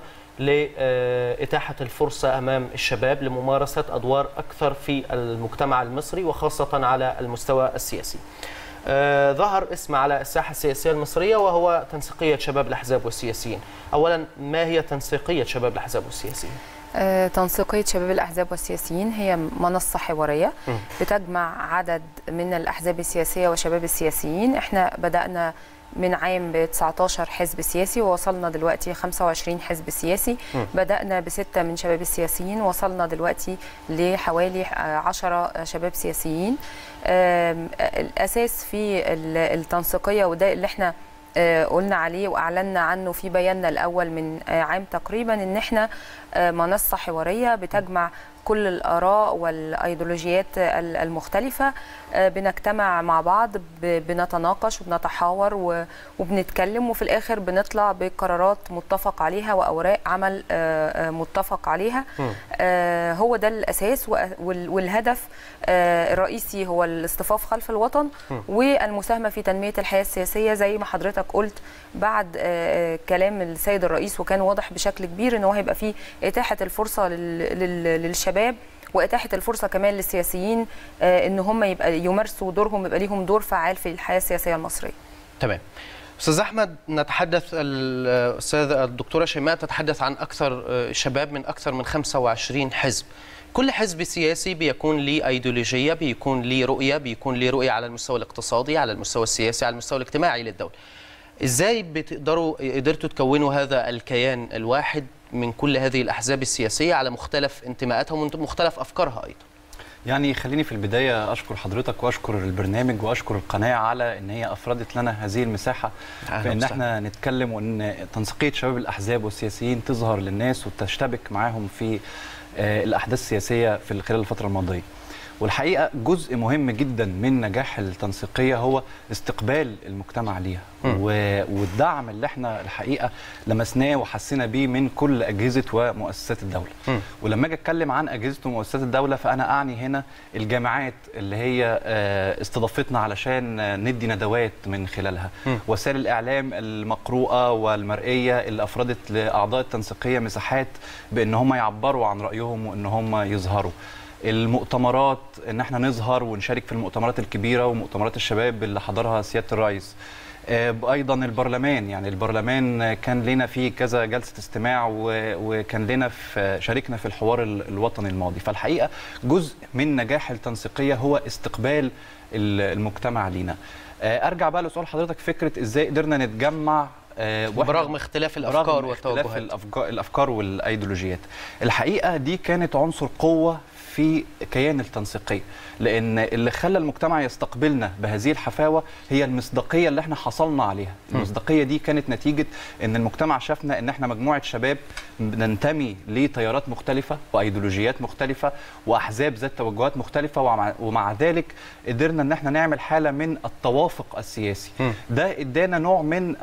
لإتاحة الفرصة أمام الشباب لممارسة أدوار أكثر في المجتمع المصري وخاصة على المستوى السياسي. آه ظهر اسم على الساحة السياسية المصرية وهو تنسيقية شباب الأحزاب والسياسيين. أولا، ما هي تنسيقية شباب الأحزاب والسياسيين؟ آه تنسيقية شباب الأحزاب والسياسيين هي منصة حوارية م. بتجمع عدد من الأحزاب السياسية وشباب السياسيين. احنا بدأنا من عام ب تسعتاشر حزب سياسي ووصلنا دلوقتي خمسة وعشرين حزب سياسي. م. بدأنا بستة من شباب السياسيين، وصلنا دلوقتي لحوالي عشرة شباب سياسيين. الأساس في التنسيقية، وده اللي احنا قلنا عليه وأعلنا عنه في بياننا الأول من عام تقريبا، إن احنا منصة حوارية بتجمع كل الآراء والأيديولوجيات المختلفة. بنجتمع مع بعض، بنتناقش وبنتحاور وبنتكلم، وفي الآخر بنطلع بقرارات متفق عليها وأوراق عمل متفق عليها. هو ده الأساس، والهدف الرئيسي هو الاصطفاف خلف الوطن والمساهمة في تنمية الحياة السياسية. زي ما حضرتك قلت بعد كلام السيد الرئيس، وكان واضح بشكل كبير إنه هيبقى فيه إتاحة الفرصة للشباب وإتاحة الفرصة كمان للسياسيين إن هم يبقى يمارسوا دورهم، يبقى ليهم دور فعال في الحياة السياسية المصرية. تمام. أستاذ أحمد، نتحدث الأستاذة الدكتورة شيماء تتحدث عن أكثر شباب من أكثر من خمسة وعشرين حزب. كل حزب سياسي بيكون ليه أيديولوجية، بيكون ليه رؤية، بيكون ليه رؤية على المستوى الاقتصادي، على المستوى السياسي، على المستوى الاجتماعي للدولة. إزاي بتقدروا قدرتوا تكونوا هذا الكيان الواحد من كل هذه الأحزاب السياسية على مختلف انتماءاتها ومختلف أفكارها أيضا؟ يعني خليني في البداية أشكر حضرتك وأشكر البرنامج وأشكر القناة على أن هي أفردت لنا هذه المساحة في أن احنا نتكلم، وأن تنسيقية شباب الأحزاب والسياسيين تظهر للناس وتشتبك معاهم في الأحداث السياسية في خلال الفترة الماضية. والحقيقه جزء مهم جدا من نجاح التنسيقيه هو استقبال المجتمع ليها والدعم اللي احنا الحقيقه لمسناه وحسينا بيه من كل اجهزه ومؤسسات الدوله. م. ولما اجي اتكلم عن اجهزه ومؤسسات الدوله فانا اعني هنا الجامعات اللي هي استضافتنا علشان ندي ندوات من خلالها، م. وسائل الاعلام المقروءه والمرئيه اللي افردت لاعضاء التنسيقيه مساحات بان هم يعبروا عن رايهم وان هم يظهروا. المؤتمرات ان احنا نظهر ونشارك في المؤتمرات الكبيره ومؤتمرات الشباب اللي حضرها سياده الرئيس. ايضا البرلمان، يعني البرلمان كان لنا فيه كذا جلسه استماع وكان لنا في شاركنا في الحوار الوطني الماضي. فالحقيقه جزء من نجاح التنسيقيه هو استقبال المجتمع لينا. ارجع بقى لسؤال حضرتك، فكره ازاي قدرنا نتجمع برغم اختلاف الافكار والتوجهات، الافكار الافكار والايديولوجيات. الحقيقه دي كانت عنصر قوه في كيان التنسيقيه، لان اللي خلى المجتمع يستقبلنا بهذه الحفاوه هي المصداقيه اللي احنا حصلنا عليها. المصداقيه دي كانت نتيجه ان المجتمع شافنا ان احنا مجموعه شباب ننتمي لتيارات مختلفه وايديولوجيات مختلفه واحزاب ذات توجهات مختلفه، ومع, ومع ذلك قدرنا ان احنا نعمل حاله من التوافق السياسي. م. ده ادانا نوع من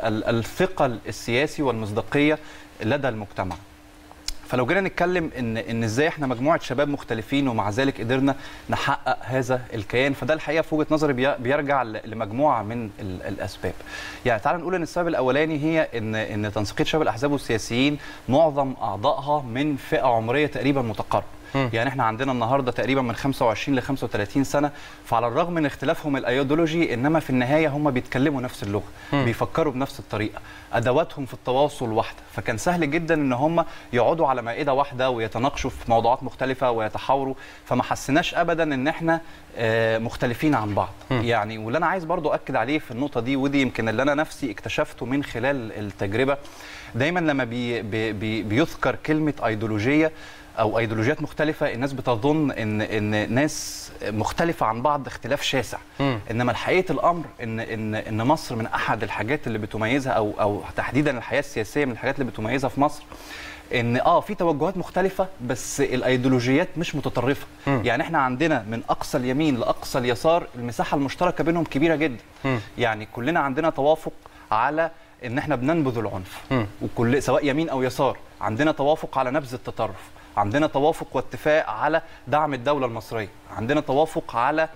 الثقل السياسي والمصداقيه لدى المجتمع. فلو جينا نتكلم ان ان ازاي احنا مجموعه شباب مختلفين ومع ذلك قدرنا نحقق هذا الكيان، فده الحقيقه في وجهه نظري بيرجع لمجموعه من الاسباب. يعني تعال نقول ان السبب الاولاني هي ان ان تنسيقيه شباب الاحزاب والسياسيين معظم اعضائها من فئه عمريه تقريبا متقاربه. يعني احنا عندنا النهارده تقريبا من خمسة وعشرين ل خمسة وثلاثين سنه، فعلى الرغم من اختلافهم الايديولوجي انما في النهايه هم بيتكلموا نفس اللغه، م. بيفكروا بنفس الطريقه، ادواتهم في التواصل واحده، فكان سهل جدا ان هم يقعدوا على مائده واحده ويتناقشوا في موضوعات مختلفه ويتحاوروا، فما حسيناش ابدا ان احنا مختلفين عن بعض. م. يعني واللي انا عايز برضو اكد عليه في النقطه دي، ودي يمكن اللي انا نفسي اكتشفته من خلال التجربه، دايما لما بي بي بيذكر كلمه ايديولوجيه او ايديولوجيات مختلفه الناس بتظن ان ان ناس مختلفه عن بعض اختلاف شاسع. م. انما الحقيقه الامر ان ان ان مصر من احد الحاجات اللي بتميزها او او تحديدا الحياه السياسيه من الحاجات اللي بتميزها في مصر ان اه في توجهات مختلفه بس الايديولوجيات مش متطرفه. م. يعني احنا عندنا من اقصى اليمين لاقصى اليسار المساحه المشتركه بينهم كبيره جدا. م. يعني كلنا عندنا توافق على ان احنا بننبذ العنف، م. وكل سواء يمين او يسار عندنا توافق على نبذ التطرف، عندنا توافق واتفاق على دعم الدولة المصرية، عندنا توافق على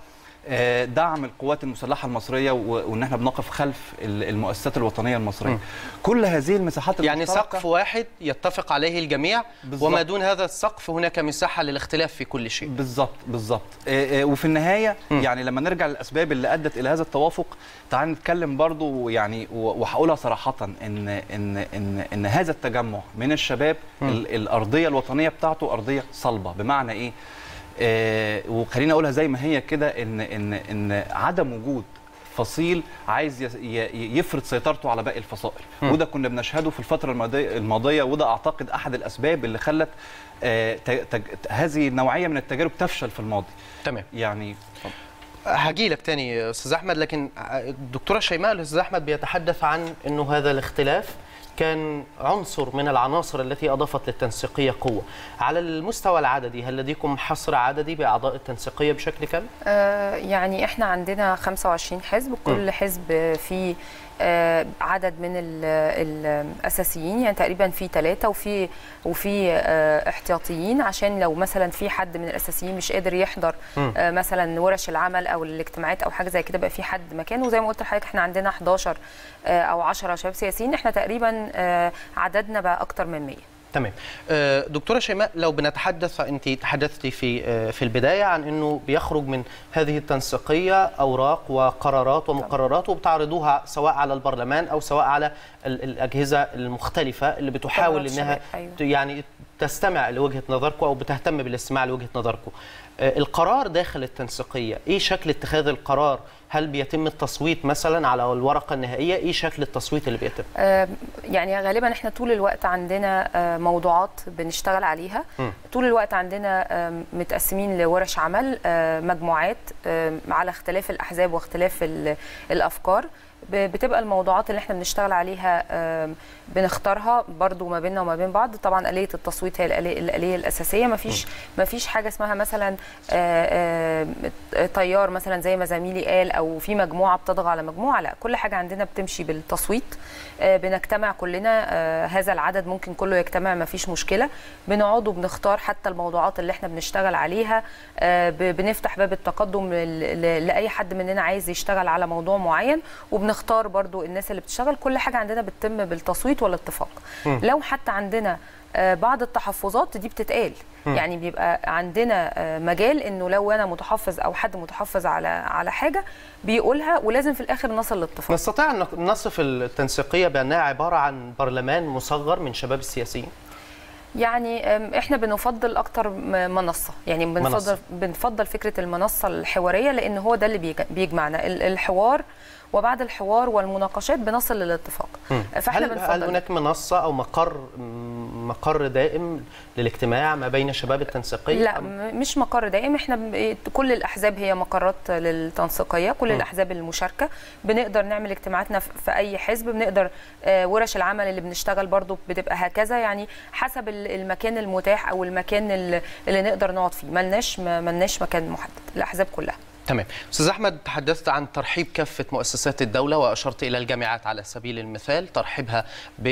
دعم القوات المسلحة المصرية وان احنا بنقف خلف المؤسسات الوطنية المصرية. م. كل هذه المساحات يعني سقف واحد يتفق عليه الجميع، بالزبط. وما دون هذا السقف هناك مساحة للاختلاف في كل شيء. بالضبط بالضبط. وفي النهاية م. يعني لما نرجع للأسباب اللي أدت إلى هذا التوافق، تعال نتكلم برضو يعني وهقولها صراحة ان ان ان ان هذا التجمع من الشباب م. الأرضية الوطنية بتاعته أرضية صلبة. بمعنى إيه؟ آه وخليني اقولها زي ما هي كده، ان ان ان عدم وجود فصيل عايز يفرض سيطرته على باقي الفصائل، م. وده كنا بنشهده في الفتره الماضيه الماضيه وده اعتقد احد الاسباب اللي خلت آه تج... هذه النوعيه من التجارب تفشل في الماضي. تمام. يعني هاجي لك تاني استاذ احمد، لكن الدكتوره شيماء الاستاذ احمد بيتحدث عن انه هذا الاختلاف كان عنصر من العناصر التي أضافت للتنسيقية قوة. على المستوى العددي هل لديكم حصر عددي بأعضاء التنسيقية بشكل كامل؟ آه يعني احنا عندنا خمسة وعشرين حزب، كل م. حزب فيه آه عدد من الأساسيين، يعني تقريبا في ثلاثة وفي وفي آه احتياطيين، عشان لو مثلا في حد من الأساسيين مش قادر يحضر آه مثلا ورش العمل أو الاجتماعات أو حاجة زي كده بقى في حد مكانه. وزي ما قلت لحضرتك احنا عندنا حداشر آه أو عشرة شباب سياسيين، احنا تقريبا آه عددنا بقى أكتر من مية. تمام. دكتورة شيماء، لو بنتحدث، انت تحدثتي في في البدايه عن انه بيخرج من هذه التنسيقيه اوراق وقرارات ومقررات وبتعرضوها سواء على البرلمان او سواء على الاجهزه المختلفه اللي بتحاول انها أيوة. يعني تستمع لوجهه نظركم او بتهتم بالاستماع لوجهه نظركم. القرار داخل التنسيقيه، ايه شكل اتخاذ القرار؟ هل بيتم التصويت مثلا على الورقه النهائيه؟ ايه شكل التصويت اللي بيتم؟ آه يعني غالبا احنا طول الوقت عندنا آه موضوعات بنشتغل عليها. م. طول الوقت عندنا آه متقسمين لورش عمل، آه مجموعات آه على اختلاف الاحزاب واختلاف الافكار. بتبقى الموضوعات اللي احنا بنشتغل عليها بنختارها برضو ما بيننا وما بين بعض. طبعا آلية التصويت هي الآلية, الآلية الأساسية. ما فيش ما فيش حاجة اسمها مثلا تيار مثلا زي ما زميلي قال، أو في مجموعة بتضغى على مجموعة. لا، كل حاجة عندنا بتمشي بالتصويت. بنجتمع كلنا، هذا العدد ممكن كله يجتمع، ما فيش مشكلة. بنقعد وبنختار حتى الموضوعات اللي احنا بنشتغل عليها. بنفتح باب التقدم لأي حد مننا عايز يشتغل على موضوع معين، وبنختار برضو الناس اللي بتشتغل. كل حاجة عندنا بتتم بالتصويت والاتفاق. م. لو حتى عندنا بعض التحفظات دي بتتقال، م. يعني بيبقى عندنا مجال انه لو انا متحفظ او حد متحفظ على على حاجه بيقولها، ولازم في الاخر نصل لاتفاق. نستطيع ان نصف التنسيقيه بانها عباره عن برلمان مصغر من شباب السياسيين؟ يعني احنا بنفضل اكتر منصه، يعني بنفضل منصة. بنفضل فكره المنصه الحواريه، لان هو ده اللي بيجمعنا، الحوار، وبعد الحوار والمناقشات بنصل للاتفاق. فاحنا هل, هل هناك منصه او مقر مقر دائم للاجتماع ما بين شباب التنسيقيه؟ لا، مش مقر دائم. احنا كل الاحزاب هي مقرات للتنسيقيه، كل م. الاحزاب المشاركه بنقدر نعمل اجتماعاتنا في اي حزب، بنقدر ورش العمل اللي بنشتغل برضو بتبقى هكذا، يعني حسب المكان المتاح او المكان اللي نقدر نقعد فيه. ملناش ملناش مكان محدد، الاحزاب كلها. تمام. استاذ احمد، تحدثت عن ترحيب كافه مؤسسات الدوله واشرت الى الجامعات على سبيل المثال، ترحيبها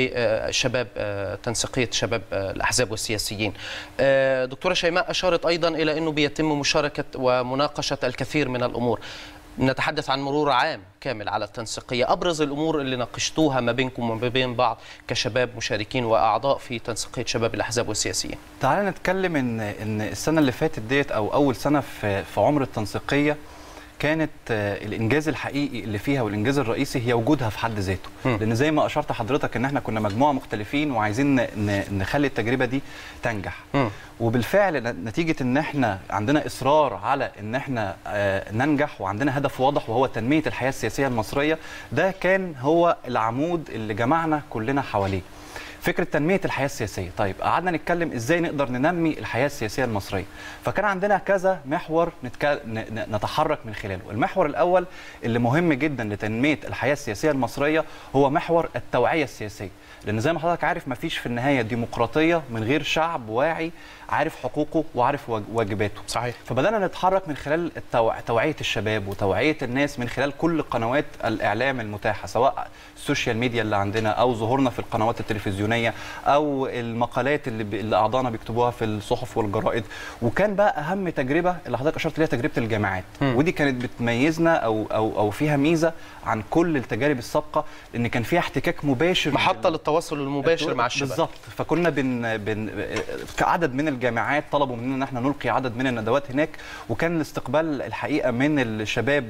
بشباب تنسيقيه شباب الاحزاب والسياسيين. دكتوره شيماء اشارت ايضا الى انه بيتم مشاركه ومناقشه الكثير من الامور. نتحدث عن مرور عام كامل على التنسيقيه، ابرز الامور اللي ناقشتوها ما بينكم وما بين بعض كشباب مشاركين واعضاء في تنسيقيه شباب الاحزاب والسياسيين. تعالى نتكلم ان ان السنه اللي فاتت ديت او اول سنه في في عمر التنسيقيه كانت الانجاز الحقيقي اللي فيها والانجاز الرئيسي هي وجودها في حد ذاته، لان زي ما اشرت حضرتك ان احنا كنا مجموعه مختلفين وعايزين نخلي التجربه دي تنجح. م. وبالفعل نتيجه ان احنا عندنا اصرار على ان احنا ننجح وعندنا هدف واضح وهو تنميه الحياه السياسيه المصريه، ده كان هو العمود اللي جمعنا كلنا حواليه. فكره تنميه الحياه السياسيه. طيب قعدنا نتكلم ازاي نقدر ننمي الحياه السياسيه المصريه، فكان عندنا كذا محور نتك... نتحرك من خلاله. المحور الاول اللي مهم جدا لتنميه الحياه السياسيه المصريه هو محور التوعيه السياسيه، لان زي ما حضرتك عارف مفيش في النهايه ديمقراطيه من غير شعب واعي عارف حقوقه وعارف واجباته. صحيح. فبدانا نتحرك من خلال التوع... توعيه الشباب وتوعيه الناس من خلال كل قنوات الاعلام المتاحه، سواء السوشيال ميديا اللي عندنا او ظهورنا في القنوات التلفزيونيه او المقالات اللي, ب... اللي اعضائنا بيكتبوها في الصحف والجرائد. وكان بقى اهم تجربه اللي حضرتك اشرت ليها تجربه الجامعات، م. ودي كانت بتميزنا او او او فيها ميزه عن كل التجارب السابقه، لان كان فيها احتكاك مباشر، محطه للتواصل المباشر مع الشباب. بالظبط. فكنا بن... بن... كعدد من الجامعات طلبوا مننا ان احنا نلقي عدد من الندوات هناك، وكان الاستقبال الحقيقه من الشباب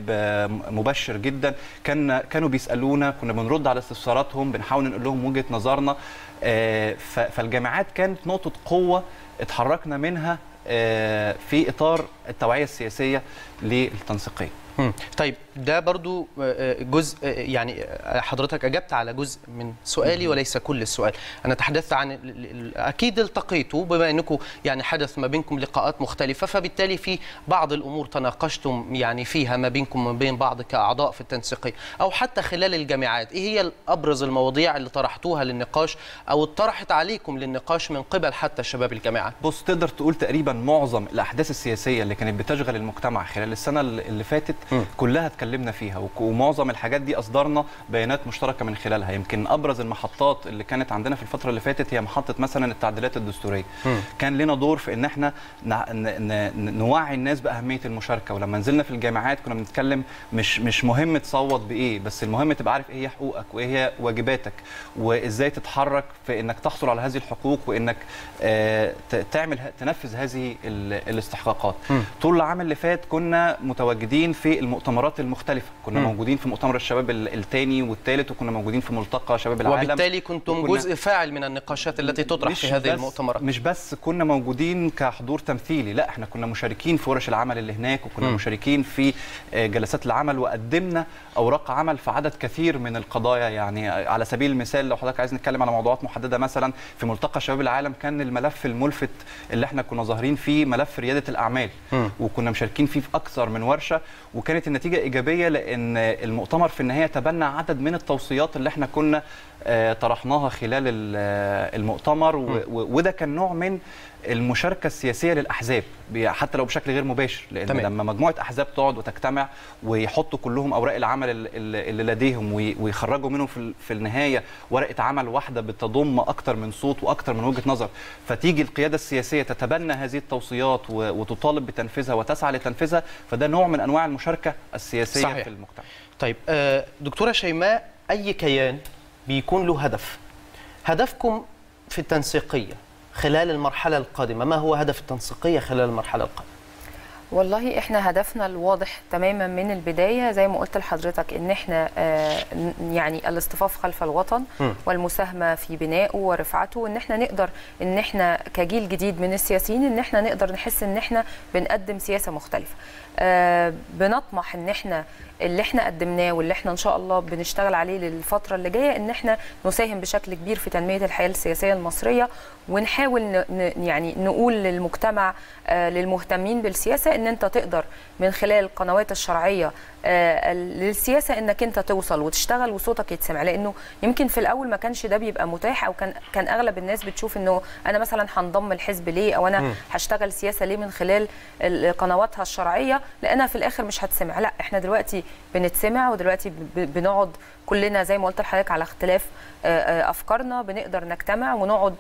مبشر جدا. كان كانوا بيسالونا، كنا بنرد على استفساراتهم، بنحاول نقول لهم وجهه نظرنا. فالجامعات كانت نقطه قوه اتحركنا منها في اطار التوعيه السياسيه للتنسيقيه. طيب ده برضو جزء، يعني حضرتك أجبت على جزء من سؤالي وليس كل السؤال. أنا تحدثت عن أكيد التقيتوا بما أنكم يعني حدث ما بينكم لقاءات مختلفة، فبالتالي في بعض الأمور تناقشتم يعني فيها ما بينكم وما بين بعض كأعضاء في التنسيقية أو حتى خلال الجامعات. إيه هي أبرز المواضيع اللي طرحتوها للنقاش أو اتطرحت عليكم للنقاش من قبل حتى شباب الجامعات؟ بص، تقدر تقول تقريبا معظم الأحداث السياسية اللي كانت بتشغل المجتمع خلال السنة اللي فاتت م. كلها اتكلمنا فيها، ومعظم الحاجات دي اصدرنا بيانات مشتركه من خلالها. يمكن ابرز المحطات اللي كانت عندنا في الفتره اللي فاتت هي محطه مثلا التعديلات الدستوريه. م. كان لنا دور في ان احنا نوعي الناس باهميه المشاركه، ولما نزلنا في الجامعات كنا بنتكلم مش مش مهم تصوت بايه، بس المهم تبقى عارف ايه هي حقوقك وايه هي واجباتك وازاي تتحرك في انك تحصل على هذه الحقوق وانك آه تعمل تنفذ هذه الاستحقاقات. م. طول العام اللي فات كنا متواجدين في المؤتمرات المختلفه، كنا م. موجودين في مؤتمر الشباب الثاني والثالث، وكنا موجودين في ملتقى شباب العالم، وبالتالي كنتم جزء فاعل من النقاشات التي تطرح في هذه المؤتمرات. مش بس كنا موجودين كحضور تمثيلي، لا احنا كنا مشاركين في ورش العمل اللي هناك، وكنا م. مشاركين في جلسات العمل، وقدمنا اوراق عمل في عدد كثير من القضايا. يعني على سبيل المثال لو حضرتك عايز نتكلم على موضوعات محدده، مثلا في ملتقى شباب العالم كان الملف الملفت اللي احنا كنا ظاهرين فيه ملف رياده الاعمال، م. وكنا مشاركين فيه في اكثر من ورشه، وكانت النتيجه ايجابيه لان المؤتمر في النهايه تبنى عدد من التوصيات اللي احنا كنا طرحناها خلال المؤتمر، وده كان نوع من المشاركه السياسيه للاحزاب حتى لو بشكل غير مباشر، لان تمام. لما مجموعه احزاب تقعد وتجتمع ويحطوا كلهم اوراق العمل اللي لديهم ويخرجوا منهم في النهايه ورقه عمل واحده بتضم اكثر من صوت واكثر من وجهه نظر، فتيجي القياده السياسيه تتبنى هذه التوصيات وتطالب بتنفيذها وتسعى لتنفيذها، فده نوع من انواع المشاركه السياسيه صحيح. في المجتمع. طيب دكتوره شيماء، اي كيان بيكون له هدف، هدفكم في التنسيقيه خلال المرحلة القادمة، ما هو هدف التنسيقية خلال المرحلة القادمة؟ والله احنا هدفنا الواضح تماما من البداية زي ما قلت لحضرتك ان احنا آه يعني الاصطفاف خلف الوطن م. والمساهمة في بنائه ورفعته، وان احنا نقدر ان احنا كجيل جديد من السياسيين ان احنا نقدر نحس ان احنا بنقدم سياسة مختلفة. آه بنطمح ان احنا اللي احنا قدمناه واللي احنا ان شاء الله بنشتغل عليه للفتره اللي جايه ان احنا نساهم بشكل كبير في تنميه الحياه السياسيه المصريه، ونحاول ن يعني نقول للمجتمع آه للمهتمين بالسياسه ان انت تقدر من خلال القنوات الشرعيه آه للسياسه انك انت توصل وتشتغل وصوتك يتسمع، لانه يمكن في الاول ما كانش ده بيبقى متاح، او كان كان اغلب الناس بتشوف انه انا مثلا هنضم الحزب ليه او انا م. هشتغل سياسه ليه من خلال قنواتها الشرعيه لانها في الاخر مش هتسمع. لا، احنا دلوقتي بنتسمع، ودلوقتي بنقعد كلنا زي ما قلت لحضرتك على اختلاف افكارنا، بنقدر نجتمع ونقعد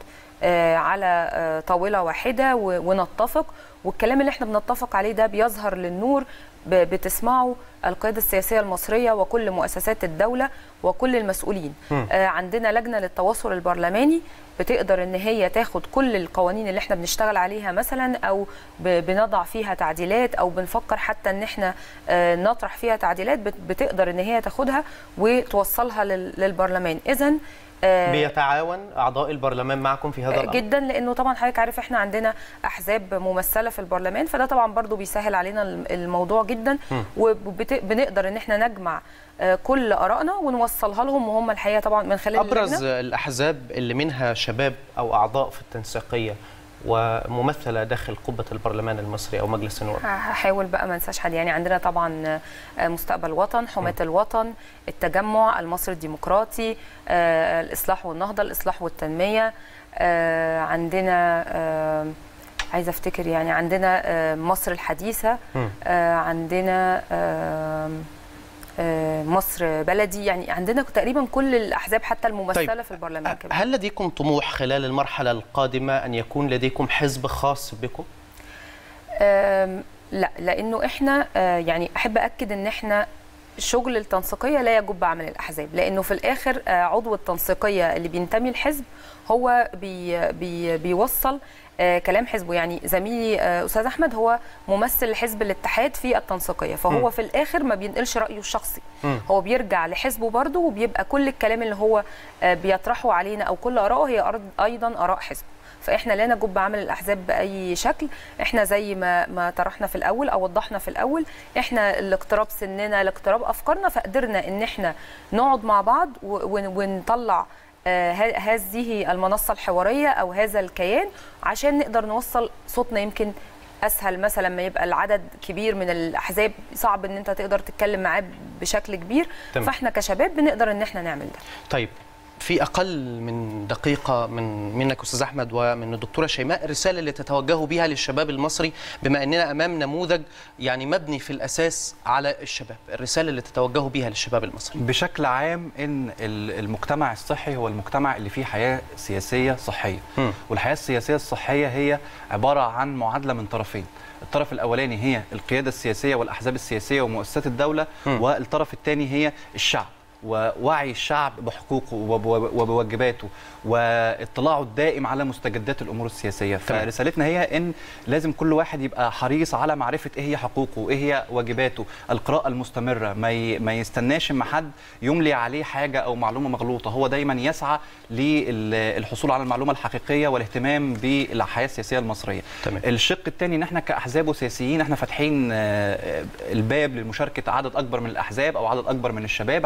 على طاوله واحده ونتفق، والكلام اللي احنا بنتفق عليه ده بيظهر للنور، بتسمعه القيادة السياسية المصرية وكل مؤسسات الدولة وكل المسؤولين. آه عندنا لجنة للتواصل البرلماني بتقدر ان هي تاخد كل القوانين اللي احنا بنشتغل عليها مثلا، او بنضع فيها تعديلات، او بنفكر حتى ان احنا آه نطرح فيها تعديلات، بتقدر ان هي تاخدها وتوصلها للبرلمان. اذن آه بيتعاون اعضاء البرلمان معكم في هذا الامر جدا، لانه طبعا حضرتك عارف احنا عندنا احزاب ممثله في البرلمان، فده طبعا برضو بيسهل علينا الموضوع جدا، وبنقدر ان احنا نجمع آه كل ارائنا ونوصلها لهم، وهم الحقيقه طبعا من خلال ابرز اللجنة. الاحزاب اللي منها شباب او اعضاء في التنسيقيه وممثله داخل قبه البرلمان المصري او مجلس النواب. هحاول بقى ما انساش حد، يعني عندنا طبعا مستقبل وطن، حماة الوطن، التجمع، المصري الديمقراطي، آه، الاصلاح والنهضه، الاصلاح والتنميه، آه، عندنا آه، عايزه افتكر يعني عندنا آه، مصر الحديثه، آه، عندنا آه، مصر بلدي، يعني عندنا تقريبا كل الاحزاب حتى الممثله طيب. في البرلمان كمان. هل لديكم طموح خلال المرحله القادمه ان يكون لديكم حزب خاص بكم؟ لا، لانه احنا يعني احب اكد ان احنا شغل التنسيقيه لا يجب عمل الاحزاب، لانه في الاخر عضو التنسيقيه اللي بينتمي لحزب هو بي بي بيوصل آه كلام حزبه. يعني زميلي آه استاذ احمد هو ممثل حزب الاتحاد في التنسيقيه، فهو م. في الاخر ما بينقلش رايه الشخصي، م. هو بيرجع لحزبه برضه، وبيبقى كل الكلام اللي هو آه بيطرحه علينا او كل اراءه هي ايضا اراء حزب. فاحنا لا نجب عمل الاحزاب باي شكل، احنا زي ما ما طرحنا في الاول او وضحنا في الاول، احنا الاقتراب سننا، الاقتراب افكارنا، فقدرنا ان احنا نقعد مع بعض ونطلع آه هذه المنصة الحوارية أو هذا الكيان عشان نقدر نوصل صوتنا. يمكن أسهل مثلا ما يبقى العدد كبير من الأحزاب، صعب أن أنت تقدر تتكلم معاه بشكل كبير، تمام. فإحنا كشباب بنقدر أن احنا نعمل ده. طيب، في أقل من دقيقة من منك أستاذ أحمد ومن الدكتورة شيماء، الرسالة اللي تتوجهوا بها للشباب المصري، بما أننا أمام نموذج يعني مبني في الأساس على الشباب، الرسالة اللي تتوجهوا بها للشباب المصري بشكل عام إن المجتمع الصحي هو المجتمع اللي فيه حياة سياسية صحية، م. والحياة السياسية الصحية هي عبارة عن معادلة من طرفين. الطرف الأولاني هي القيادة السياسية والأحزاب السياسية ومؤسسات الدولة، م. والطرف الثاني هي الشعب ووعي الشعب بحقوقه وبواجباته واطلاعه الدائم على مستجدات الامور السياسيه. فرسالتنا هي ان لازم كل واحد يبقى حريص على معرفه ايه هي حقوقه وايه هي واجباته، القراءه المستمره، ما ما يستناش اما حد يملي عليه حاجه او معلومه مغلوطه، هو دايما يسعى للحصول على المعلومه الحقيقيه والاهتمام بالحياه السياسيه المصريه. تمام. الشق الثاني ان احنا كاحزاب وسياسيين احنا فاتحين الباب لمشاركه عدد اكبر من الاحزاب او عدد اكبر من الشباب، عندنا شروط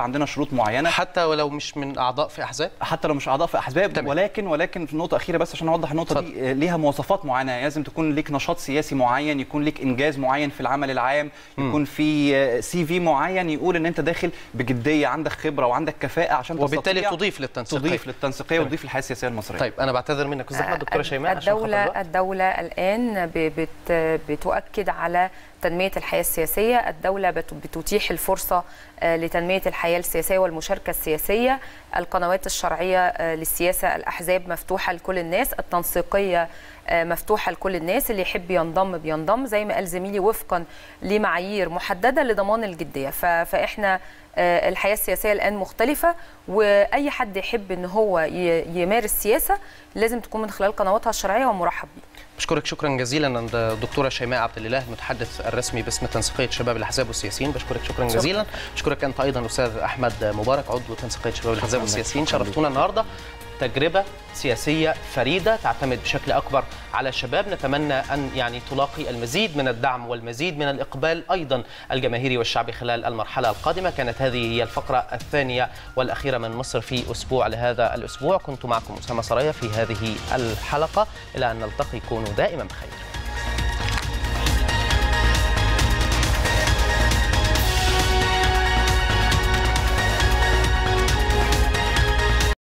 بشروط معينه، حتى ولو مش من اعضاء في احزاب، حتى لو مش اعضاء في احزاب. تمام. ولكن ولكن في نقطه اخيره بس عشان اوضح النقطه فضل. دي، ليها مواصفات معينه. لازم تكون ليك نشاط سياسي معين، يكون ليك انجاز معين في العمل العام، يكون في سي في معين يقول ان انت داخل بجديه، عندك خبره وعندك كفاءه عشان وبالتالي تضيف للتنسيقيه تضيف للتنسيقيه وتضيف للحياه السياسيه المصريه. طيب انا بعتذر منك الزحمه دكتوره شيماء. الدوله الدوله الان بت بتؤكد على تنمية الحياة السياسية. الدولة بتتيح الفرصة لتنمية الحياة السياسية والمشاركة السياسية. القنوات الشرعية للسياسة، الأحزاب مفتوحة لكل الناس، التنسيقية مفتوحة لكل الناس، اللي يحب ينضم بينضم زي ما قال زميلي وفقا لمعايير محددة لضمان الجدية. فإحنا الحياة السياسية الآن مختلفة، وأي حد يحب أن هو يمارس سياسة لازم تكون من خلال قنواتها الشرعية ومرحب بيه. بشكرك شكرا جزيلا الدكتوره شيماء عبد الاله المتحدث الرسمي باسم تنسيقيه شباب الاحزاب والسياسيين. بشكرك شكرا جزيلا. بشكرك انت ايضا استاذ احمد مبارك عضو تنسيقيه شباب الاحزاب والسياسيين، شرفتونا النهارده. تجربه سياسيه فريده تعتمد بشكل اكبر على الشباب، نتمنى ان يعني تلاقي المزيد من الدعم والمزيد من الاقبال ايضا الجماهيري والشعبي خلال المرحله القادمه. كانت هذه هي الفقره الثانيه والاخيره من مصر في اسبوع لهذا الاسبوع. كنت معكم اسامه سرايا في هذه الحلقه، الى ان نلتقي كونوا دائما بخير.